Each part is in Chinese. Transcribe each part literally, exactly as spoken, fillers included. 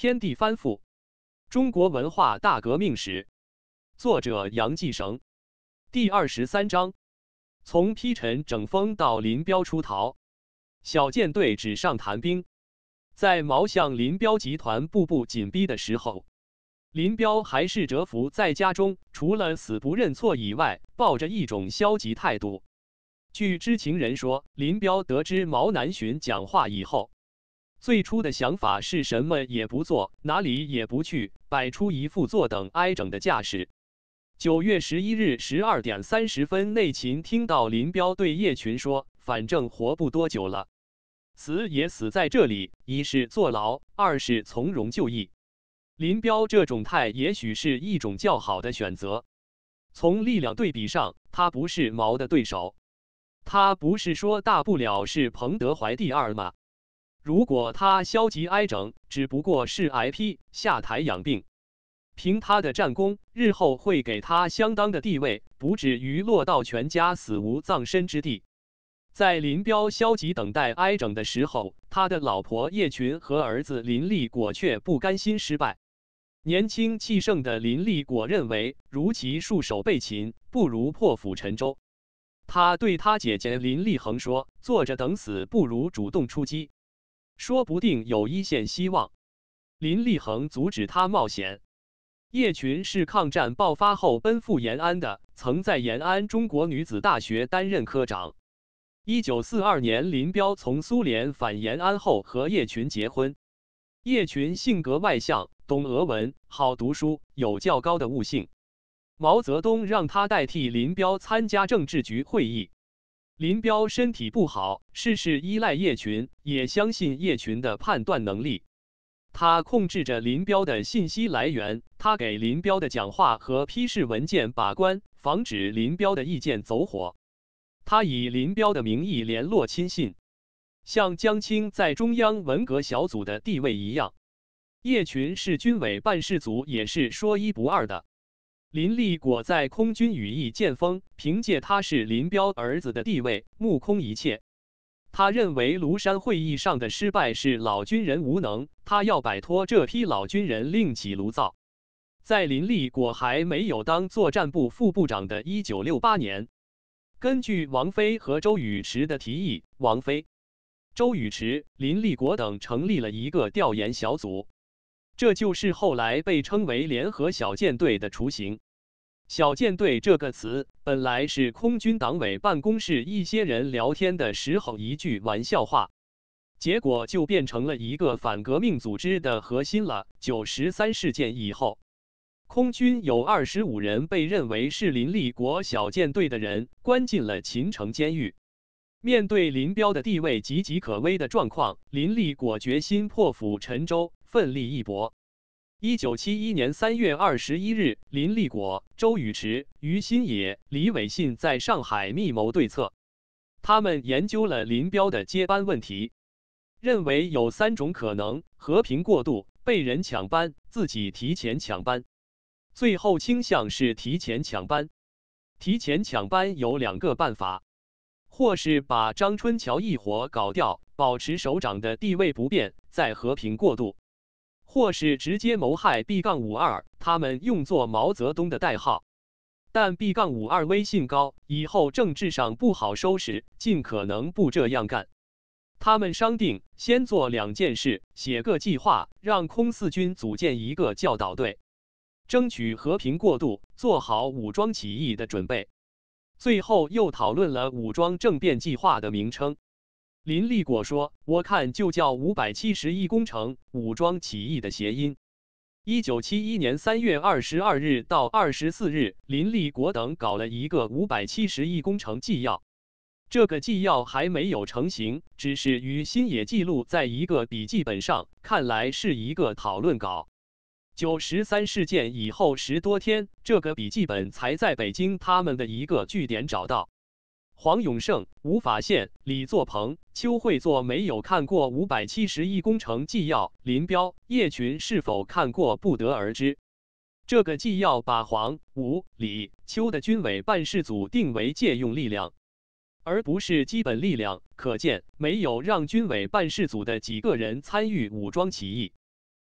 天地翻覆》，中国文化大革命史，作者杨继绳。第二十三章，从批陈整风到林彪出逃，小舰队纸上谈兵。在毛向林彪集团步步紧逼的时候，林彪还是蛰伏在家中，除了死不认错以外，抱着一种消极态度。据知情人说，林彪得知毛南巡讲话以后，最初的想法是什么也不做，哪里也不去，摆出一副坐等挨整的架势。九月十一日十二点三十分，内勤听到林彪对叶群说：“反正活不多久了，死也死在这里，一是坐牢，二是从容就义。”林彪这种态也许是一种较好的选择。从力量对比上，他不是毛的对手。他不是说大不了是彭德怀第二吗？如果他消极挨整，只不过是挨批下台养病。凭他的战功，日后会给他相当的地位，不至于落到全家死无葬身之地。在林彪消极等待挨整的时候，他的老婆叶群和儿子林立果却不甘心失败。年轻气盛的林立果认为，如其束手被擒，不如破釜沉舟。他对他姐姐林立恒说：“坐着等死，不如主动出击，说不定有一线希望。”林立恒阻止他冒险。叶群是抗战爆发后奔赴延安的，曾在延安中国女子大学担任科长。一九四二年，林彪从苏联返延安后和叶群结婚。叶群性格外向，懂俄文，好读书，有较高的悟性。毛泽东让他代替林彪参加政治局会议。林彪身体不好，事事依赖叶群，也相信叶群的判断能力。他控制着林彪的信息来源，他给林彪的讲话和批示文件把关，防止林彪的意见走火。他以林彪的名义联络亲信，像江青在中央文革小组的地位一样。叶群是军委办事组，也是说一不二的。林立果在空军羽翼渐丰，凭借他是林彪儿子的地位，目空一切。他认为庐山会议上的失败是老军人无能，他要摆脱这批老军人，另起炉灶。在林立果还没有当作战部副部长的一九六八年，根据王飞和周宇驰的提议，王飞、周宇驰、林立果等成立了一个调研小组，这就是后来被称为联合小舰队的雏形。小舰队这个词本来是空军党委办公室一些人聊天的时候一句玩笑话，结果就变成了一个反革命组织的核心了。九十三事件以后，空军有二十五人被认为是林立果小舰队的人，关进了秦城监狱。面对林彪的地位岌岌可危的状况，林立果决心破釜沉舟，奋力一搏。一九七一年三月二十一日，林立果、周宇驰、于新野、李伟信在上海密谋对策。他们研究了林彪的接班问题，认为有三种可能：和平过渡、被人抢班、自己提前抢班。最后倾向是提前抢班。提前抢班有两个办法，或是把张春桥一伙搞掉，保持首长的地位不变，再和平过渡；或是直接谋害 B 五二，他们用作毛泽东的代号。但 B 五二威信高，以后政治上不好收拾，尽可能不这样干。他们商定先做两件事，写个计划，让空四军组建一个教导队，争取和平过渡，做好武装起义的准备。最后又讨论了武装政变计划的名称。林立果说：“我看就叫五百七十一工程，武装起义的谐音。”一九七一年三月二十二日到二十四日，林立果等搞了一个五百七十一工程纪要。这个纪要还没有成型，只是于新野记录在一个笔记本上，看来是一个讨论稿。九十三事件以后十多天，这个笔记本才在北京他们的一个据点找到。黄永胜、吴法宪、李作鹏、邱会作没有看过五百七十一工程纪要，林彪、叶群是否看过不得而知。这个纪要把黄、吴、李、邱的军委办事组定为借用力量，而不是基本力量，可见没有让军委办事组的几个人参与武装起义。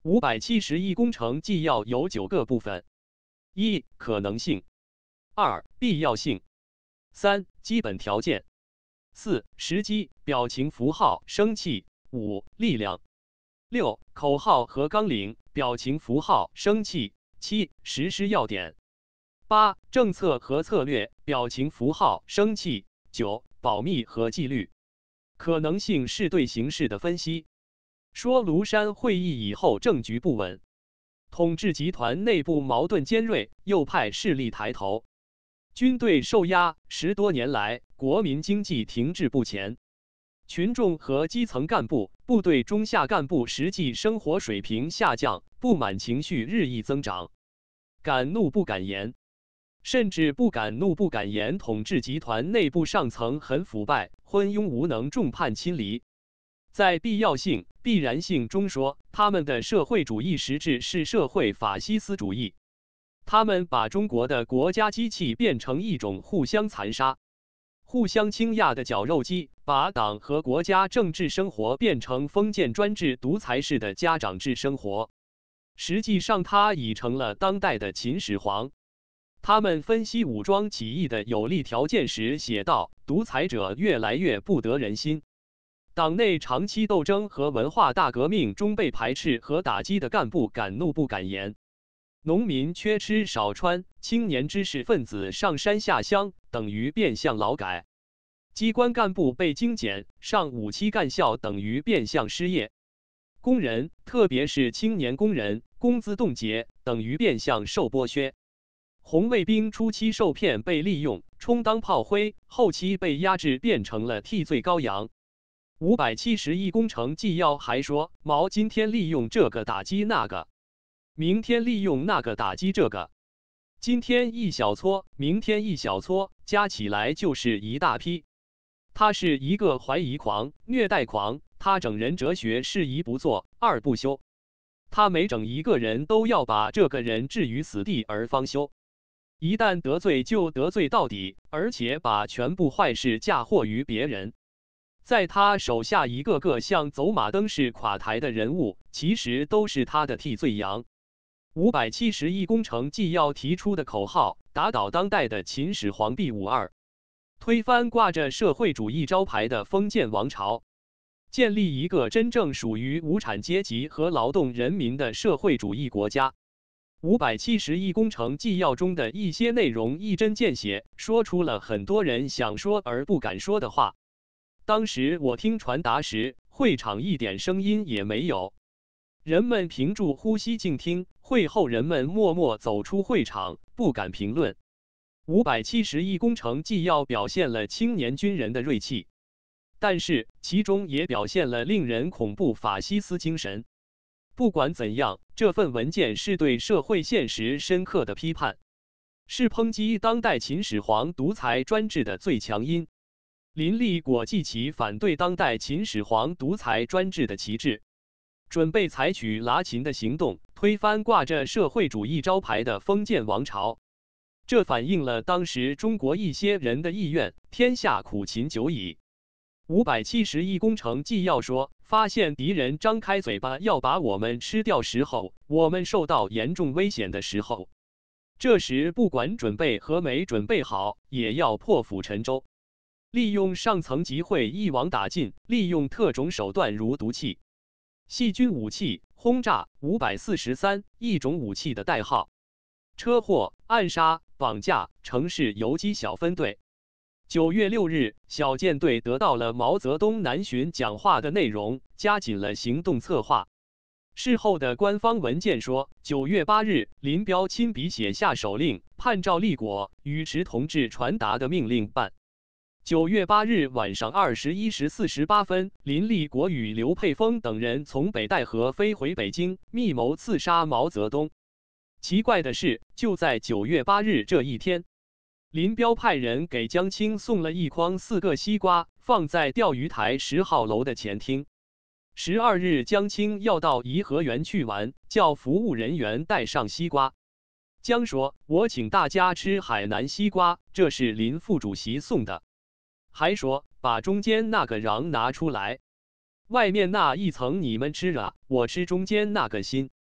五百七十一工程纪要有九个部分：一、可能性；二、必要性；三、基本条件；四、时机、表情符号、生气；五、力量；六、口号和纲领、表情符号、生气；七、实施要点；八、政策和策略、表情符号、生气；九、保密和纪律。可能性是对形势的分析。说庐山会议以后政局不稳，统治集团内部矛盾尖锐，右派势力抬头，军队受压，十多年来国民经济停滞不前，群众和基层干部、部队中下干部实际生活水平下降，不满情绪日益增长，敢怒不敢言，甚至不敢怒不敢言统治集团内部上层很腐败、昏庸无能，众叛亲离。在必要性、必然性中说，他们的社会主义实质是社会法西斯主义。他们把中国的国家机器变成一种互相残杀、互相倾轧的绞肉机，把党和国家政治生活变成封建专制独裁式的家长制生活。实际上，他已成了当代的秦始皇。他们分析武装起义的有利条件时写道：独裁者越来越不得人心。党内长期斗争和文化大革命中被排斥和打击的干部敢怒不敢言，农民缺吃少穿，青年知识分子上山下乡，等于变相劳改；机关干部被精简，上五期干校，等于变相失业；工人，特别是青年工人，工资冻结，等于变相受剥削；红卫兵初期受骗被利用，充当炮灰，后期被压制，变成了替罪羔羊。五百七十一工程纪要还说，毛今天利用这个打击那个，明天利用那个打击这个，今天一小撮，明天一小撮，加起来就是一大批。他是一个怀疑狂、虐待狂，他整人哲学是一不做，二不休。他每整一个人都要把这个人置于死地而方休，一旦得罪就得罪到底，而且把全部坏事嫁祸于别人。在他手下一个个像走马灯似垮台的人物，其实都是他的替罪羊。五百七十一工程纪要提出的口号：打倒当代的秦始皇必五二，推翻挂着社会主义招牌的封建王朝，建立一个真正属于无产阶级和劳动人民的社会主义国家。五百七十一工程纪要中的一些内容一针见血，说出了很多人想说而不敢说的话。当时我听传达时，会场一点声音也没有，人们屏住呼吸静听。会后人们默默走出会场，不敢评论。五百七十一工程纪要表现了青年军人的锐气，但是其中也表现了令人恐怖法西斯精神。不管怎样，这份文件是对社会现实深刻的批判，是抨击当代秦始皇独裁专制的最强音。林立果记起反对当代秦始皇独裁专制的旗帜，准备采取拉秦的行动，推翻挂着社会主义招牌的封建王朝。这反映了当时中国一些人的意愿，天下苦秦久矣。五百七十一工程纪要说，发现敌人张开嘴巴要把我们吃掉时候，我们受到严重危险的时候，这时不管准备和没准备好，也要破釜沉舟。利用上层集会一网打尽，利用特种手段如毒气、细菌武器、轰炸。五百四十三一种武器的代号：车祸、暗杀、绑架、城市游击小分队。九月六日，小舰队得到了毛泽东南巡讲话的内容，加紧了行动策划。事后的官方文件说，九月八日，林彪亲笔写下手令，判照立果与池同志传达的命令办。九月八日晚上二十一时四十八分，林立果与刘佩峰等人从北戴河飞回北京，密谋刺杀毛泽东。奇怪的是，就在九月八日这一天，林彪派人给江青送了一筐四个西瓜，放在钓鱼台十号楼的前厅。十二日，江青要到颐和园去玩，叫服务人员带上西瓜。江说：“我请大家吃海南西瓜，这是林副主席送的。”还说把中间那个瓤拿出来，外面那一层你们吃了，我吃中间那个心。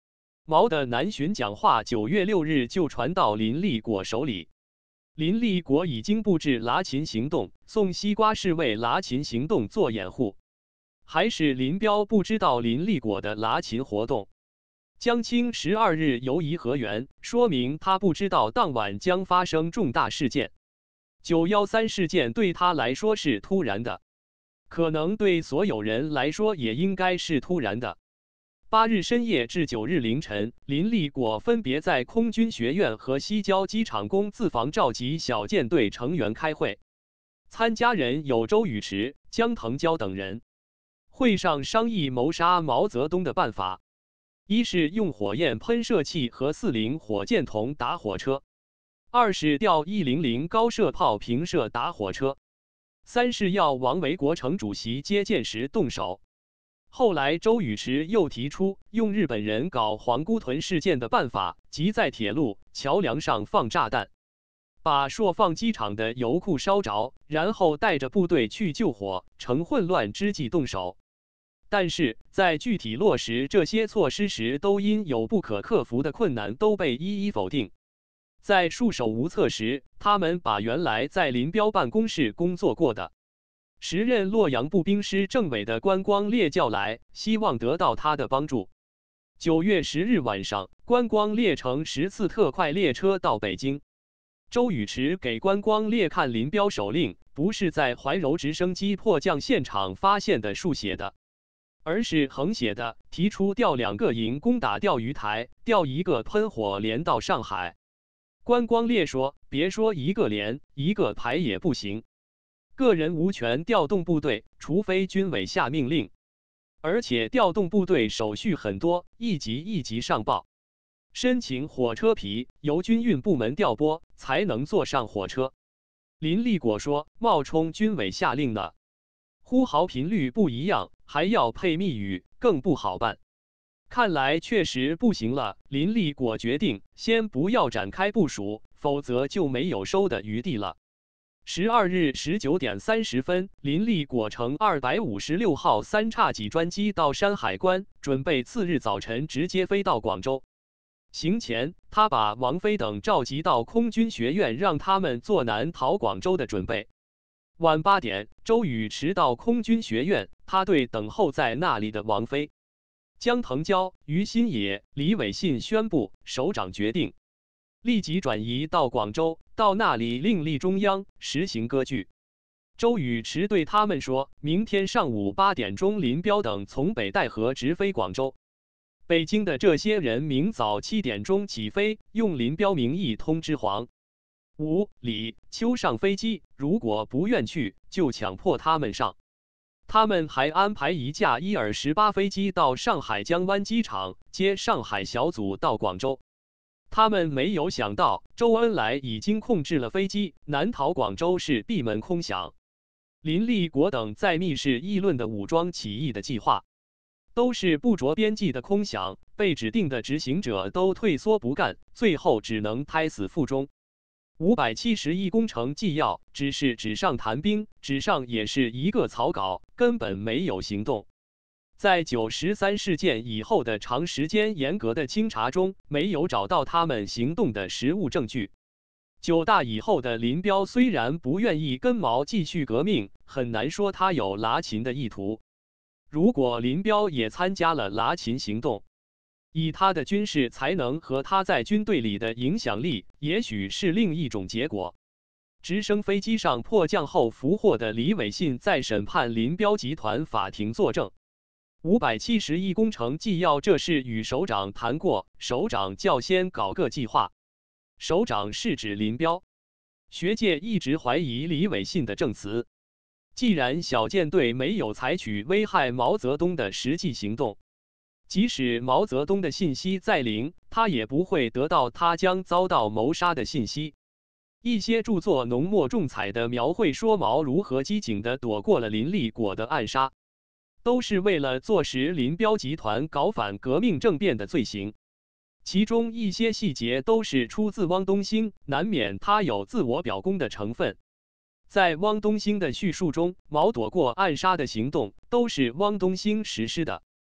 毛的南巡讲话九月六日就传到林立果手里。林立果已经布置剌秦行动，宋西瓜是为剌秦行动做掩护，还是林彪不知道林立果的剌秦活动？江青十二日游颐和园，说明他不知道当晚将发生重大事件。九一三事件对他来说是突然的，可能对所有人来说也应该是突然的。八日深夜至九日凌晨，林立果分别在空军学院和西郊机场工字房召集小舰队成员开会，参加人有周宇驰、江腾蛟等人。会上商议谋杀毛泽东的办法：一是用火焰喷射器和四零火箭筒打火车；二是调一零零高射炮平射打火车；三是要王维国成主席接见时动手。后来，周宇驰又提出用日本人搞皇姑屯事件的办法，即在铁路桥梁上放炸弹，把朔放机场的油库烧着，然后带着部队去救火，趁混乱之际动手。但是在具体落实这些措施时，都因有不可克服的困难，都被一一否定。在束手无策时，他们把原来在林彪办公室工作过的时任洛阳步兵师政委的关光烈叫来，希望得到他的帮助。九月十日晚上，关光烈乘十次特快列车到北京。周宇驰给关光烈看林彪手令，不是在怀柔直升机迫降现场发现的竖写的，而是横写的，提出调两个营攻打钓鱼台，调一个喷火连到上海。关光烈说：“别说一个连，一个排也不行。个人无权调动部队，除非军委下命令。而且调动部队手续很多，一级一级上报，申请火车皮，由军运部门调拨，才能坐上火车。”林立果说：“冒充军委下令呢，呼号频率不一样，还要配密语，更不好办。看来确实不行了。”林立果决定先不要展开部署，否则就没有收的余地了。十二日十九点三十分，林立果乘二百五十六号三叉戟专机到山海关，准备次日早晨直接飞到广州。行前，他把王菲等召集到空军学院，让他们做南逃广州的准备。晚八点，周宇驰到空军学院，他对等候在那里的王菲、江腾蛟、于新野、李伟信宣布，首长决定立即转移到广州，到那里另立中央，实行割据。周宇驰对他们说，明天上午八点钟，林彪等从北戴河直飞广州。北京的这些人明早七点钟起飞，用林彪名义通知黄、吴、李、邱上飞机，如果不愿去，就强迫他们上。他们还安排一架伊尔十八飞机到上海江湾机场接上海小组到广州。他们没有想到，周恩来已经控制了飞机，南逃广州是闭门空想。林立果等在密室议论的武装起义的计划，都是不着边际的空想，被指定的执行者都退缩不干，最后只能胎死腹中。五百七十一工程纪要只是纸上谈兵，纸上也是一个草稿，根本没有行动。在九十三事件以后的长时间严格的清查中，没有找到他们行动的实物证据。九大以后的林彪虽然不愿意跟毛继续革命，很难说他有剌秦的意图。如果林彪也参加了剌秦行动，以他的军事才能和他在军队里的影响力，也许是另一种结果。直升飞机上迫降后俘获的李伟信在审判林彪集团法庭作证。五百七十一工程纪要，这是与首长谈过，首长叫先搞个计划。首长是指林彪。学界一直怀疑李伟信的证词。既然小舰队没有采取危害毛泽东的实际行动，即使毛泽东的信息再灵，他也不会得到他将遭到谋杀的信息。一些著作浓墨重彩的描绘说毛如何机警地躲过了林立果的暗杀，都是为了坐实林彪集团搞反革命政变的罪行。其中一些细节都是出自汪东兴，难免他有自我表功的成分。在汪东兴的叙述中，毛躲过暗杀的行动都是汪东兴实施的。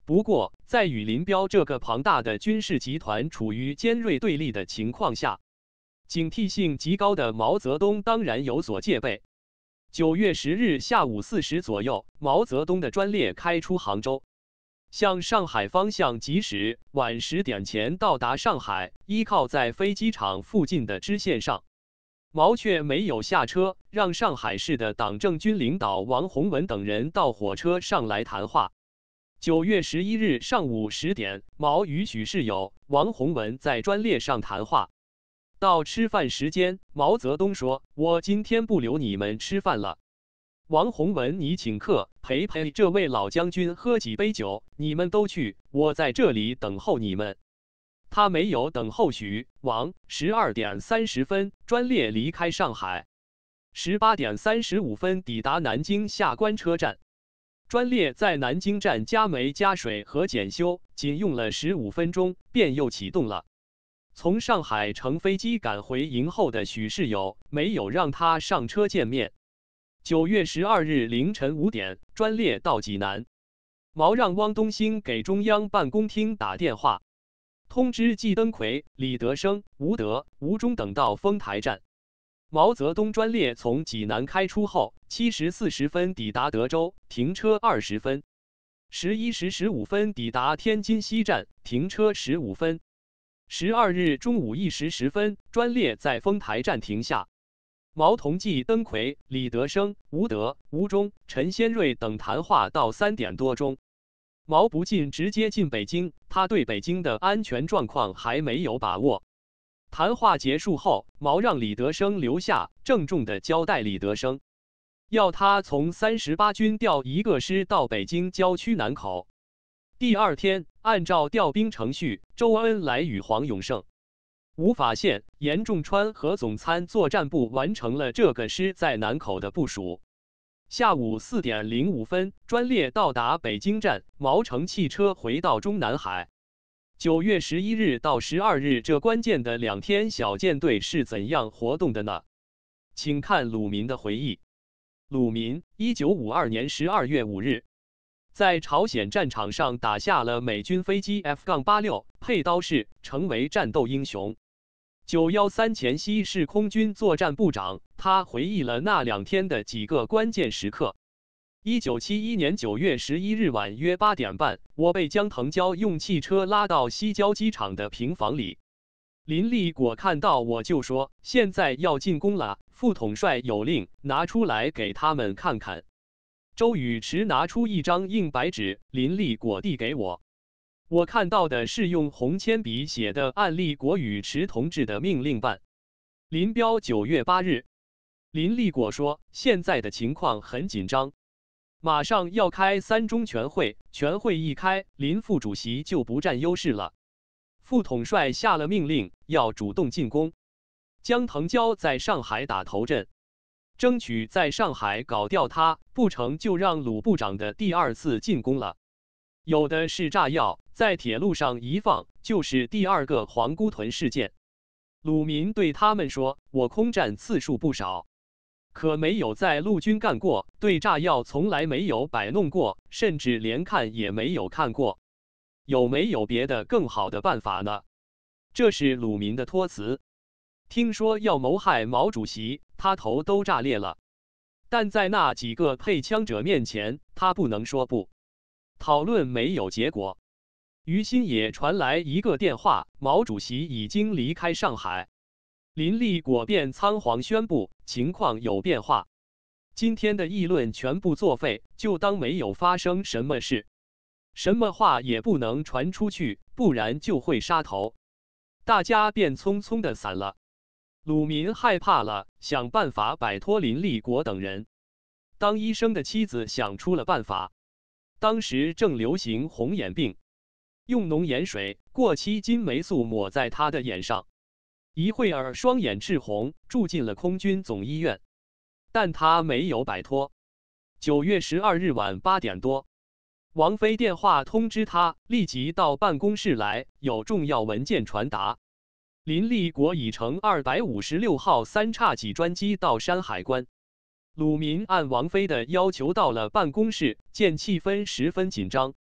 不过，在与林彪这个庞大的军事集团处于尖锐对立的情况下，警惕性极高的毛泽东当然有所戒备。九月十日下午四时左右，毛泽东的专列开出杭州，向上海方向疾驶，晚十点前到达上海，依靠在飞机场附近的支线上。毛却没有下车，让上海市的党政军领导王洪文等人到火车上来谈话。九月十一日上午十点，毛与许世友、王洪文在专列上谈话。到吃饭时间，毛泽东说：“我今天不留你们吃饭了。王洪文，你请客，陪陪这位老将军喝几杯酒，你们都去，我在这里等候你们。”他没有等候许、王。十二点三十分，专列离开上海。十八点三十五分抵达南京下关车站。专列在南京站加煤加水和检修，仅用了十五分钟，便又启动了。从上海乘飞机赶回营后的许世友没有让他上车见面。九月十二日凌晨五点，专列到济南。毛让汪东兴给中央办公厅打电话，通知季登奎、李德生、吴德、吴忠等到丰台站。毛泽东专列从济南开出后，七时四十分抵达德州，停车二十分；十一时十五分抵达天津西站，停车十五分。十二日中午一时十分，专列在丰台站停下。毛同季登奎、李德生、吴德、吴忠、陈先瑞等谈话到三点多钟。毛不进，直接进北京，他对北京的安全状况还没有把握。谈话结束后，毛让李德生留下，郑重地交代李德生，要他从三十八军调一个师到北京郊区南口。第二天，按照调兵程序，周恩来与黄永胜、吴法宪、严仲川和总参作战部完成了这个师在南口的部署。下午四点零五分，专列到达北京站，毛乘汽车回到中南海。九月十一日到十二日这关键的两天，小舰队是怎样活动的呢？请看鲁民的回忆。鲁民，一九五二年十二月五日，在朝鲜战场上打下了美军飞机 F 八六佩刀式，成为战斗英雄。九一三前夕是空军作战部长，他回忆了那两天的几个关键时刻。一九七一年九月十一日晚约八点半，我被江腾蛟用汽车拉到西郊机场的平房里。林立果看到我就说：“现在要进攻了，副统帅有令，拿出来给他们看看。”周宇驰拿出一张硬白纸，林立果递给我。我看到的是用红铅笔写的按立国宇驰同志的命令办。林彪九月八日，林立果说：“现在的情况很紧张。马上要开三中全会，全会一开，林副主席就不占优势了。副统帅下了命令，要主动进攻。江腾蛟在上海打头阵，争取在上海搞掉他，不成就让鲁部长的第二次进攻了。有的是炸药，在铁路上一放，就是第二个皇姑屯事件。”鲁民对他们说：“我空战次数不少。可没有在陆军干过，对炸药从来没有摆弄过，甚至连看也没有看过。有没有别的更好的办法呢？”这是鲁民的托词。听说要谋害毛主席，他头都炸裂了。但在那几个配枪者面前，他不能说不。讨论没有结果。于新野传来一个电话，毛主席已经离开上海。林立果便仓皇宣布情况有变化，今天的议论全部作废，就当没有发生什么事，什么话也不能传出去，不然就会杀头。大家便匆匆的散了。鲁民害怕了，想办法摆脱林立果等人。当医生的妻子想出了办法，当时正流行红眼病，用浓盐水、过期金霉素抹在他的眼上。一会儿双眼赤红，住进了空军总医院，但他没有摆脱。九月十二日晚八点多，王菲电话通知他立即到办公室来，有重要文件传达。林立果已乘二百五十六号三叉戟专机到山海关。鲁民按王菲的要求到了办公室，见气氛十分紧张。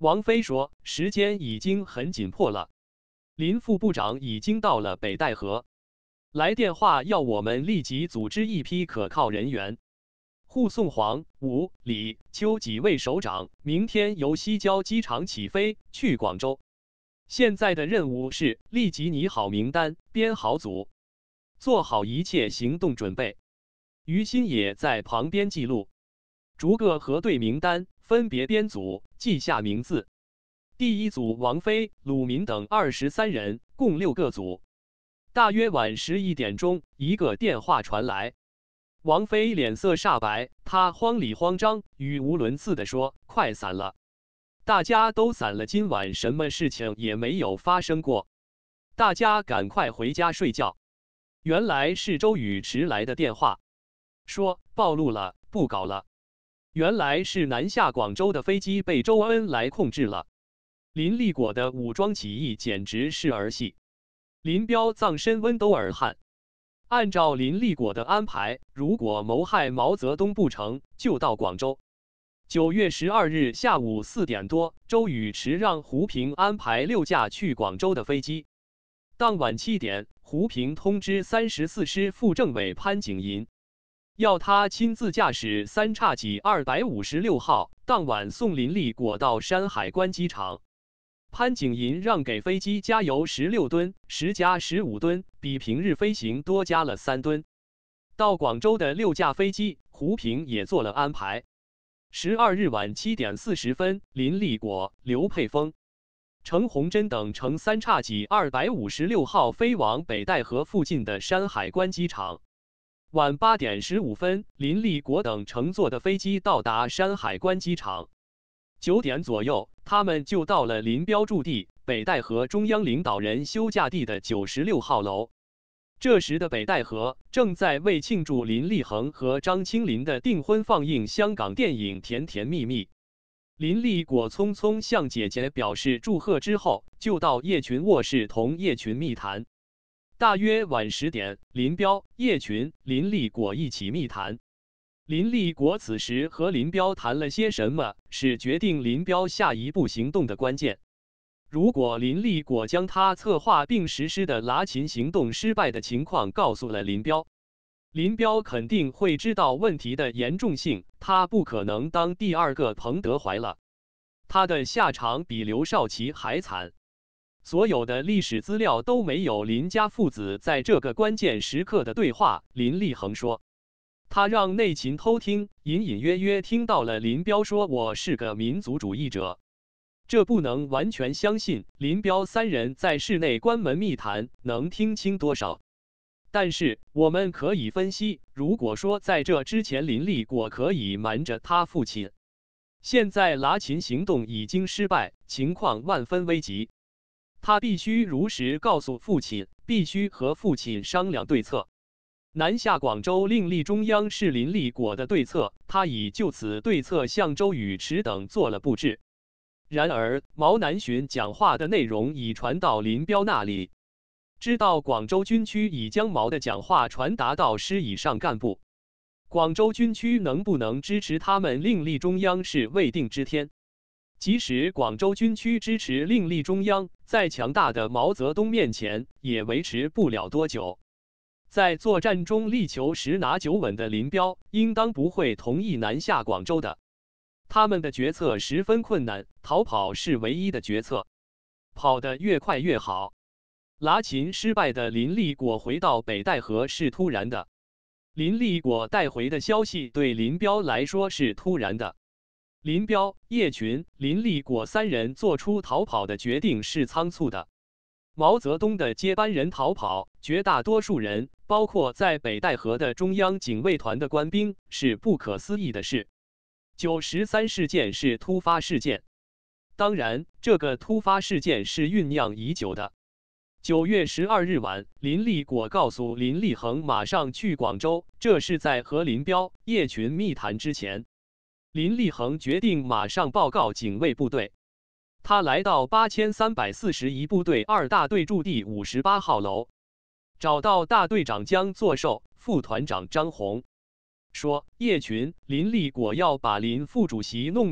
王妃说：“时间已经很紧迫了，林副部长已经到了北戴河，来电话要我们立即组织一批可靠人员，护送黄、武、李、邱几位首长明天由西郊机场起飞去广州。现在的任务是立即拟好名单，编好组，做好一切行动准备。”于心也在旁边记录，逐个核对名单，分别编组，记下名字。第一组王妃、鲁民等二十三人，共六个组。大约晚十一点钟，一个电话传来，王妃脸色煞白，她慌里慌张、语无伦次地说：“快散了，大家都散了，今晚什么事情也没有发生过，大家赶快回家睡觉。”原来是周雨驰来的电话，说暴露了，不搞了。原来是南下广州的飞机被周恩来控制了。林立果的武装起义简直是儿戏。林彪葬身温都尔汗。按照林立果的安排，如果谋害毛泽东不成就到广州。九月十二日下午四点多，周雨驰让胡平安排六架去广州的飞机。当晚七点，胡平通知三十四师副政委潘景寅，要他亲自驾驶三叉戟二百五十六号，当晚送林立果到山海关机场。潘景寅让给飞机加油十六吨，实加十五吨，比平日飞行多加了三吨。到广州的六架飞机，胡平也做了安排。十二日晚七点四十分，林立果、刘佩峰、程红珍等乘三叉戟二百五十六号飞往北戴河附近的山海关机场。晚八点十五分，林立果等乘坐的飞机到达山海关机场。九点左右，他们就到了林彪驻地北戴河中央领导人休假地的九十六号楼。这时的北戴河正在为庆祝林立恒和张清林的订婚放映香港电影《甜甜蜜蜜》。林立果匆匆向姐姐表示祝贺之后，就到叶群卧室同叶群密谈。大约晚十点，林彪、叶群、林立果一起密谈。林立果此时和林彪谈了些什么，是决定林彪下一步行动的关键。如果林立果将他策划并实施的拉秦行动失败的情况告诉了林彪，林彪肯定会知道问题的严重性，他不可能当第二个彭德怀了，他的下场比刘少奇还惨。所有的历史资料都没有林家父子在这个关键时刻的对话。林立恒说，他让内勤偷听，隐隐约约听到了林彪说我是个民族主义者。这不能完全相信，林彪三人在室内关门密谈，能听清多少？但是我们可以分析，如果说在这之前林立果可以瞒着他父亲，现在拉秦行动已经失败，情况万分危急，他必须如实告诉父亲，必须和父亲商量对策。南下广州另立中央是林立果的对策，他已就此对策向周雨驰等做了布置。然而，毛南巡讲话的内容已传到林彪那里，知道广州军区已将毛的讲话传达到师以上干部。广州军区能不能支持他们另立中央是未定之天。即使广州军区支持另立中央，在强大的毛泽东面前也维持不了多久。在作战中力求十拿九稳的林彪，应当不会同意南下广州的。他们的决策十分困难，逃跑是唯一的决策，跑得越快越好。拉秦失败的林立果回到北戴河是突然的，林立果带回的消息对林彪来说是突然的。林彪、叶群、林立果三人做出逃跑的决定是仓促的。毛泽东的接班人逃跑，绝大多数人，包括在北戴河的中央警卫团的官兵，是不可思议的事。九十三事件是突发事件，当然，这个突发事件是酝酿已久的。九月十二日晚，林立果告诉林立恒马上去广州，这是在和林彪、叶群密谈之前。林立恒决定马上报告警卫部队。他来到八千三百四十一部队二大队驻地五十八号楼，找到大队长江作寿、副团长张红，说叶群、林立果要把林副主席弄走，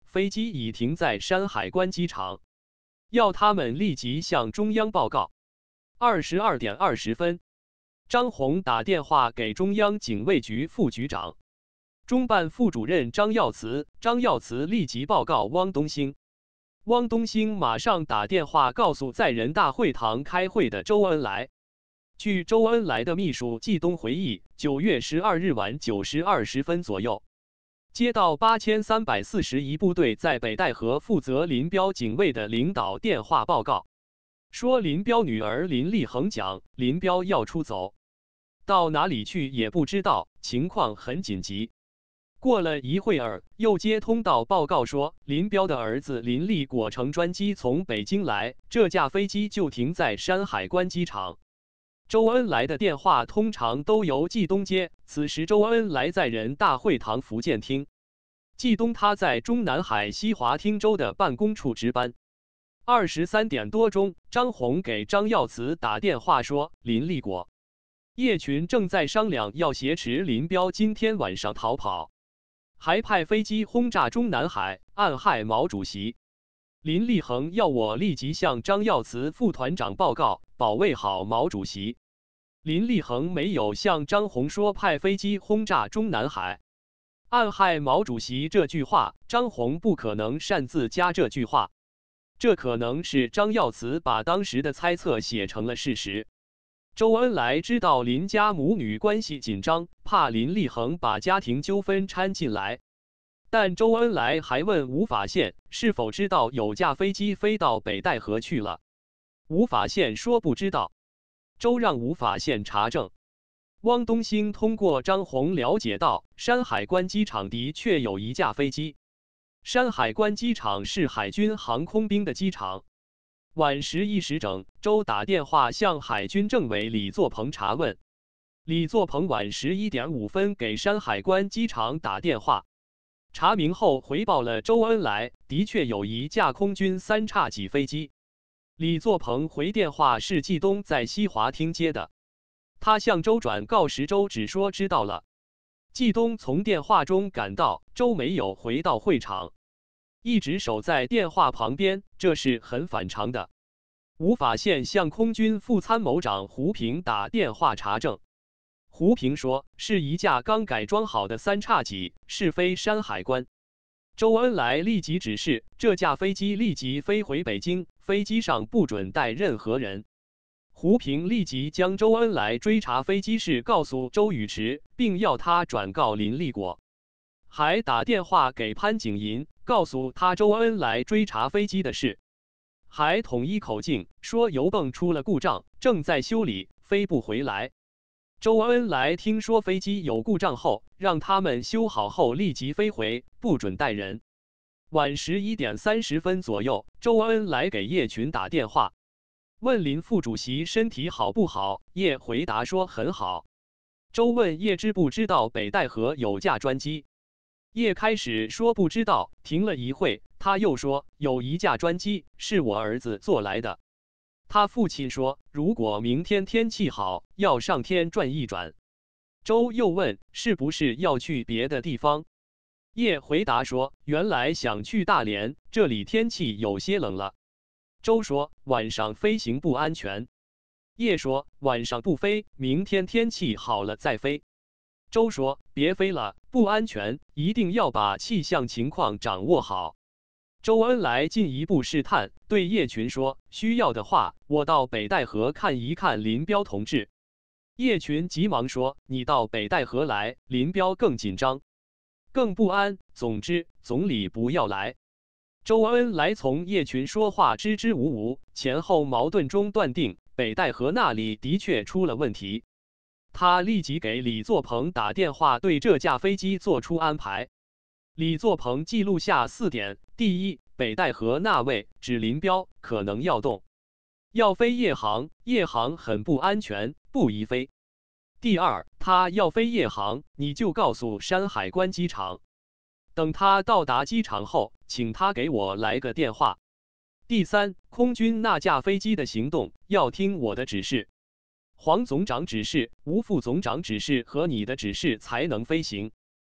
飞机已停在山海关机场，要他们立即向中央报告。二十二点二十分，张宏打电话给中央警卫局副局长、中办副主任张耀慈，张耀慈立即报告汪东兴。汪东兴马上打电话告诉在人大会堂开会的周恩来。据周恩来的秘书季东回忆，九月十二日晚九时二十分左右，接到八千三百四十一部队在北戴河负责林彪警卫的领导电话报告，说林彪女儿林立恒讲林彪要出走，到哪里去也不知道，情况很紧急。过了一会儿，又接通到报告说，林彪的儿子林立果乘专机从北京来，这架飞机就停在山海关机场。周恩来的电话通常都由季东接，此时周恩来在人大会堂福建厅，季东他在中南海西华汀州的办公处值班。二十三点多钟，张宏给张耀慈打电话说，林立果、叶群正在商量要挟持林彪今天晚上逃跑，还派飞机轰炸中南海，暗害毛主席。林立恒要我立即向张耀慈副团长报告，保卫好毛主席。林立恒没有向张宏说派飞机轰炸中南海，暗害毛主席这句话，张宏不可能擅自加这句话，这可能是张耀慈把当时的猜测写成了事实。周恩来知道林家母女关系紧张，怕林立恒把家庭纠纷掺进来。但周恩来还问吴法宪是否知道有架飞机飞到北戴河去了。吴法宪说不知道。周让吴法宪查证。汪东兴通过张宏了解到，山海关机场的确有一架飞机。山海关机场是海军航空兵的机场。晚十一时整，周打电话向海军政委李作鹏查问。李作鹏晚十一点五分给山海关机场打电话。查明后回报了周恩来，的确有一架空军三叉戟飞机。李作鹏回电话是季东在西华厅接的，他向周转告时，周只说知道了。季东从电话中感到周没有回到会场，一直守在电话旁边，这是很反常的。吴法宪向空军副参谋长胡平打电话查证。胡平说，是一架刚改装好的三叉戟，是飞山海关。周恩来立即指示这架飞机立即飞回北京，飞机上不准带任何人。胡平立即将周恩来追查飞机事告诉周宇驰，并要他转告林立果，还打电话给潘景寅，告诉他周恩来追查飞机的事，还统一口径说油泵出了故障，正在修理，飞不回来。周恩来听说飞机有故障后，让他们修好后立即飞回，不准带人。晚十一点三十分左右，周恩来给叶群打电话，问林副主席身体好不好，叶回答说很好。周问叶知不知道北戴河有架专机，叶开始说不知道，停了一会，他又说有一架专机，是我儿子做来的。他父亲说，如果明天天气好，要上天转一转。周又问，是不是要去别的地方？叶回答说，原来想去大连，这里天气有些冷了。周说，晚上飞行不安全。叶说，晚上不飞，明天天气好了再飞。周说，别飞了，不安全，一定要把气象情况掌握好。周恩来进一步试探，对叶群说，需要的话，我到北戴河看一看林彪同志。叶群急忙说，你到北戴河来，林彪更紧张，更不安，总之，总理不要来。周恩来从叶群说话支支吾吾，前后矛盾中断定，北戴河那里的确出了问题。他立即给李作鹏打电话，对这架飞机做出安排。李作鹏记录下四点：第一，北戴河那位指林彪可能要动，要飞夜航，夜航很不安全，不宜飞。第二，他要飞夜航，你就告诉山海关机场，等他到达机场后，请他给我来个电话。第三，空军那架飞机的行动要听我的指示，黄总长指示、吴副总长指示和你的指示才能飞行。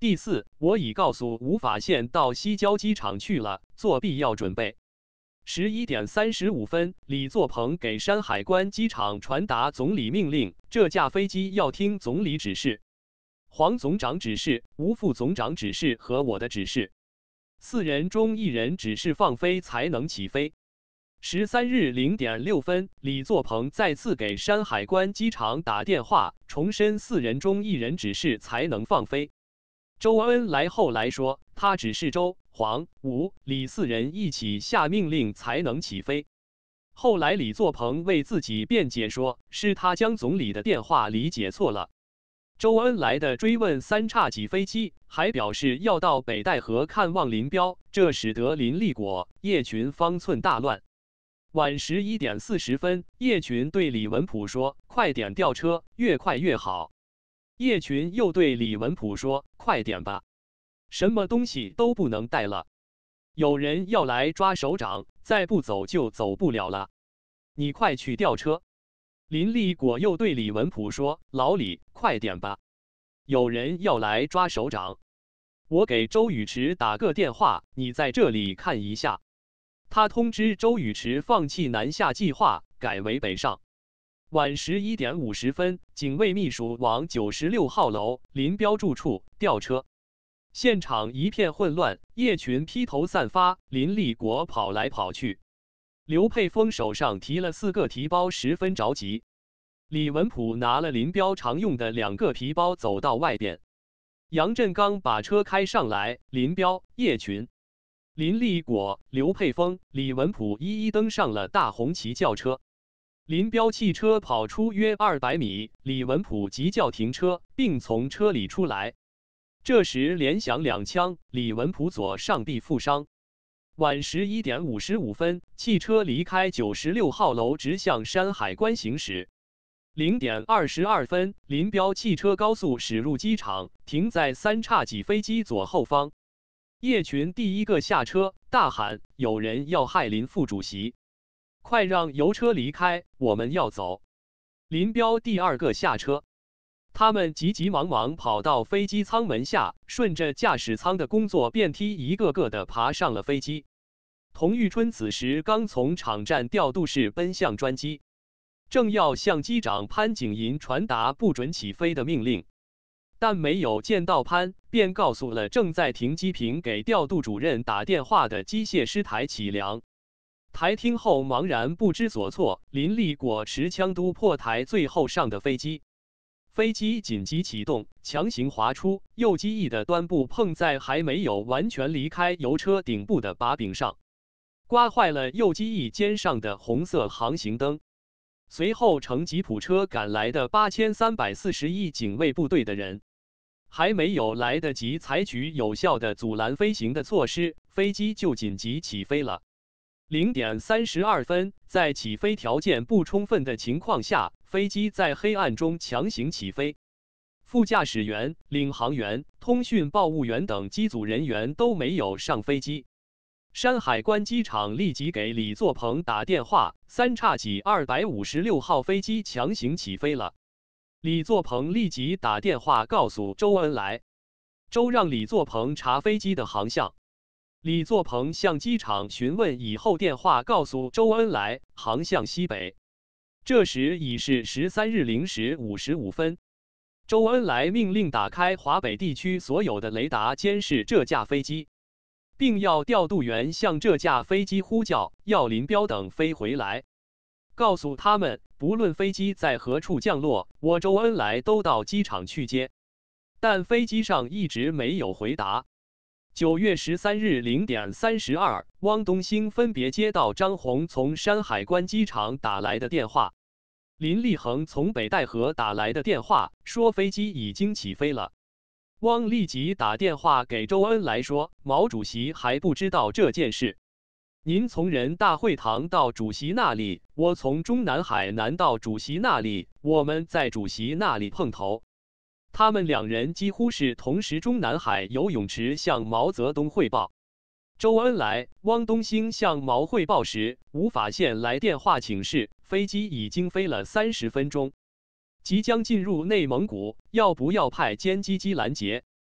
第四，我已告诉吴法宪到西郊机场去了，做必要准备。十一点三十五分，李作鹏给山海关机场传达总理命令，这架飞机要听总理指示，黄总长指示、吴副总长指示和我的指示，四人中一人指示放飞才能起飞。十三日零点六分，李作鹏再次给山海关机场打电话，重申四人中一人指示才能放飞。周恩来后来说，他指示周、黄、吴、李四人一起下命令才能起飞。后来李作鹏为自己辩解说，是他将总理的电话理解错了。周恩来的追问三叉戟飞机，还表示要到北戴河看望林彪，这使得林立果、叶群方寸大乱。晚十一点四十分，叶群对李文普说：“快点调车，越快越好。”叶群又对李文普说：“快点吧，什么东西都不能带了，有人要来抓首长，再不走就走不了了。你快去调车。”林立果又对李文普说：“老李，快点吧，有人要来抓首长。我给周宇驰打个电话，你在这里看一下。”他通知周宇驰放弃南下计划，改为北上。晚十一点五十分，警卫秘书往九十六号楼林彪住处调车，现场一片混乱，叶群披头散发，林立果跑来跑去，刘佩峰手上提了四个提包，十分着急。李文普拿了林彪常用的两个皮包走到外边，杨振刚把车开上来，林彪、叶群、林立果、刘佩峰、李文普一一登上了大红旗轿车。林彪汽车跑出约二百米，李文普急叫停车，并从车里出来。这时连响两枪，李文普左上臂负伤。晚十一点五十五分，汽车离开九十六号楼，直向山海关行驶。零点二十二分，林彪汽车高速驶入机场，停在三叉戟飞机左后方。叶群第一个下车，大喊：“有人要害林副主席！快让油车离开，我们要走！”林彪第二个下车，他们急急忙忙跑到飞机舱门下，顺着驾驶舱的工作电梯一个个的爬上了飞机。童玉春此时刚从场站调度室奔向专机，正要向机长潘景寅传达不准起飞的命令，但没有见到潘，便告诉了正在停机坪给调度主任打电话的机械师台启良。台听后茫然不知所措，林立果持枪督破台最后上的飞机，飞机紧急启动，强行滑出，右机翼的端部碰在还没有完全离开油车顶部的把柄上，刮坏了右机翼肩上的红色航行灯。随后乘吉普车赶来的八千三百四十一警卫部队的人，还没有来得及采取有效的阻拦飞行的措施，飞机就紧急起飞了。零点三十二分，在起飞条件不充分的情况下，飞机在黑暗中强行起飞。副驾驶员、领航员、通讯报务员等机组人员都没有上飞机。山海关机场立即给李作鹏打电话，三叉戟二百五十六号飞机强行起飞了。李作鹏立即打电话告诉周恩来，周让李作鹏查飞机的航向。李作鹏向机场询问以后，电话告诉周恩来航向西北。这时已是十三日零时五十五分。周恩来命令打开华北地区所有的雷达监视这架飞机，并要调度员向这架飞机呼叫，要林彪等飞回来，告诉他们不论飞机在何处降落，我周恩来都到机场去接。但飞机上一直没有回答。九月十三日零点三十二，汪东兴分别接到张宏从山海关机场打来的电话，林立恒从北戴河打来的电话，说飞机已经起飞了。汪立即打电话给周恩来说，毛主席还不知道这件事。您从人大会堂到主席那里，我从中南海南到主席那里，我们在主席那里碰头。他们两人几乎是同时中南海游泳池向毛泽东汇报。周恩来、汪东兴向毛汇报时，吴法宪来电话请示，飞机已经飞了三十分钟，即将进入内蒙古，要不要派歼击机拦截？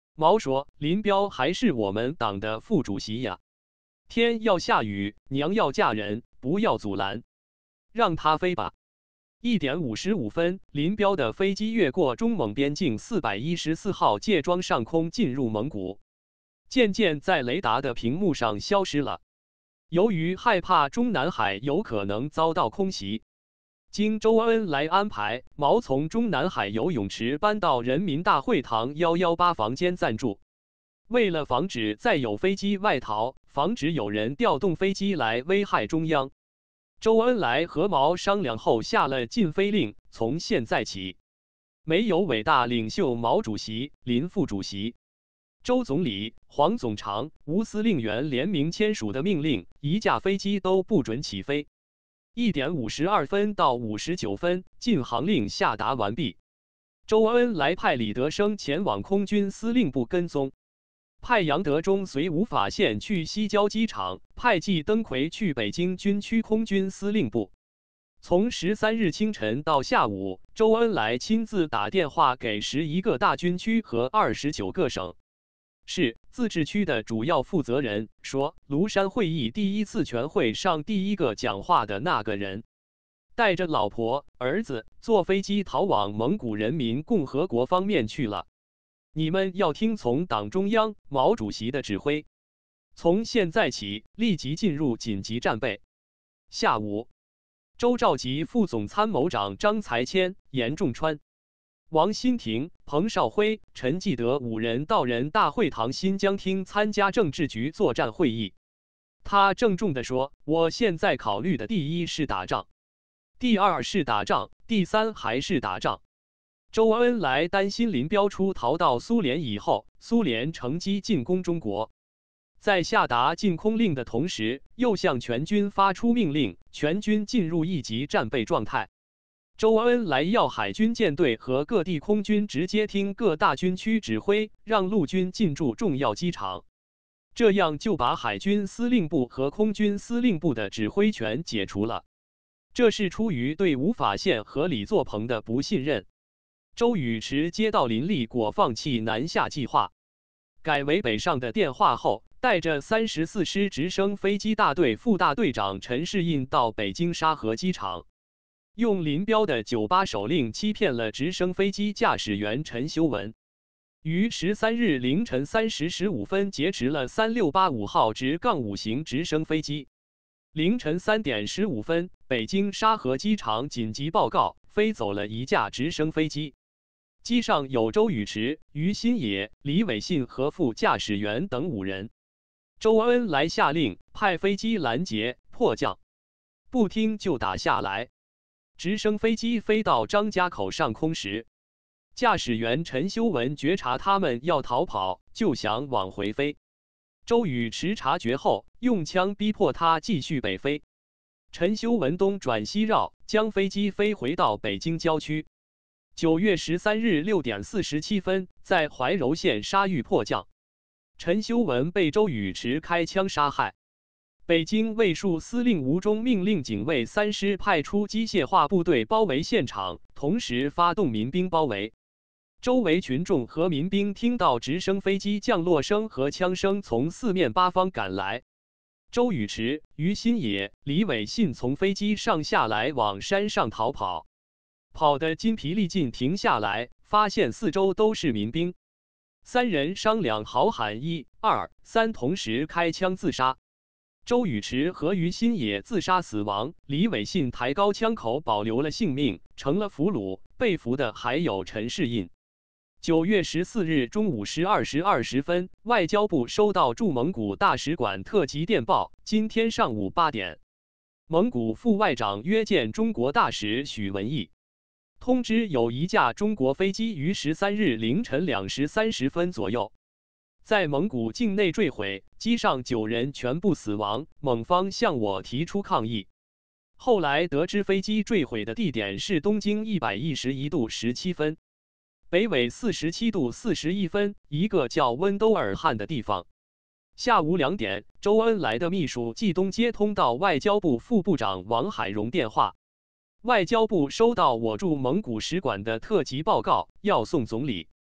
毛说：“林彪还是我们党的副主席呀，天要下雨，娘要嫁人，不要阻拦，让他飞吧。”一点五十五分，林彪的飞机越过中蒙边境四百一十四号界桩上空，进入蒙古，渐渐在雷达的屏幕上消失了。由于害怕中南海有可能遭到空袭，经周恩来安排，毛从中南海游泳池搬到人民大会堂一一八房间暂住。为了防止再有飞机外逃，防止有人调动飞机来危害中央，周恩来和毛商量后下了禁飞令，从现在起，没有伟大领袖毛主席、林副主席、周总理、黄总长、吴司令员联名签署的命令，一架飞机都不准起飞。一点五十二分到五十九分，禁航令下达完毕。周恩来派李德生前往空军司令部跟踪，派杨德忠随吴法宪去西郊机场，派季登奎去北京军区空军司令部。从十三日清晨到下午，周恩来亲自打电话给十一个大军区和二十九个省市自治区的主要负责人，说庐山会议第一次全会上第一个讲话的那个人，带着老婆、儿子坐飞机逃往蒙古人民共和国方面去了。你们要听从党中央毛主席的指挥，从现在起立即进入紧急战备。下午，周召集副总参谋长张才谦、严仲川、王新亭、彭绍辉、陈继德五人到人大会堂新疆厅参加政治局作战会议。他郑重地说：“我现在考虑的第一是打仗，第二是打仗，第三还是打仗。”周恩来担心林彪出逃到苏联以后，苏联乘机进攻中国，在下达禁空令的同时，又向全军发出命令，全军进入一级战备状态。周恩来要海军舰队和各地空军直接听各大军区指挥，让陆军进驻重要机场，这样就把海军司令部和空军司令部的指挥权解除了。这是出于对吴法宪和李作鹏的不信任。周宇驰接到林立果放弃南下计划，改为北上的电话后，带着三十四师直升飞机大队副大队长陈世印到北京沙河机场，用林彪的九八手令欺骗了直升飞机驾驶员陈修文，于十三日凌晨三时十五分劫持了三六八五号直杠五型直升飞机。凌晨三点十五分，北京沙河机场紧急报告，飞走了一架直升飞机。机上有周宇驰、于新野、李伟信和副驾驶员等五人。周恩来下令派飞机拦截、迫降，不听就打下来。直升飞机飞到张家口上空时，驾驶员陈修文觉察他们要逃跑，就想往回飞。周宇驰察觉后，用枪逼迫他继续北飞。陈修文东转西绕，将飞机飞回到北京郊区。九月十三日六点四十七分，在怀柔县沙峪迫降，陈修文被周宇驰开枪杀害。北京卫戍司令吴忠命令警卫三师派出机械化部队包围现场，同时发动民兵包围。周围群众和民兵听到直升飞机降落声和枪声从四面八方赶来。周宇驰、于新野、李伟信从飞机上下来往山上逃跑。跑得筋疲力尽，停下来，发现四周都是民兵，三人商量好喊一、二、三，同时开枪自杀。周宇驰和于新野自杀死亡，李伟信抬高枪口保留了性命，成了俘虏。被俘的还有陈世印。九月十四日中午十二时二十分，外交部收到驻蒙古大使馆特急电报，今天上午八点，蒙古副外长约见中国大使许文义。通知有一架中国飞机于十三日凌晨两时三十分左右，在蒙古境内坠毁，机上九人全部死亡。蒙方向我提出抗议。后来得知飞机坠毁的地点是东经一百一十一度十七分，北纬四十七度四十一分，一个叫温都尔汗的地方。下午两点，周恩来的秘书季东接通到外交部副部长王海荣电话。外交部收到我驻蒙古使馆的特急报告，要送总理。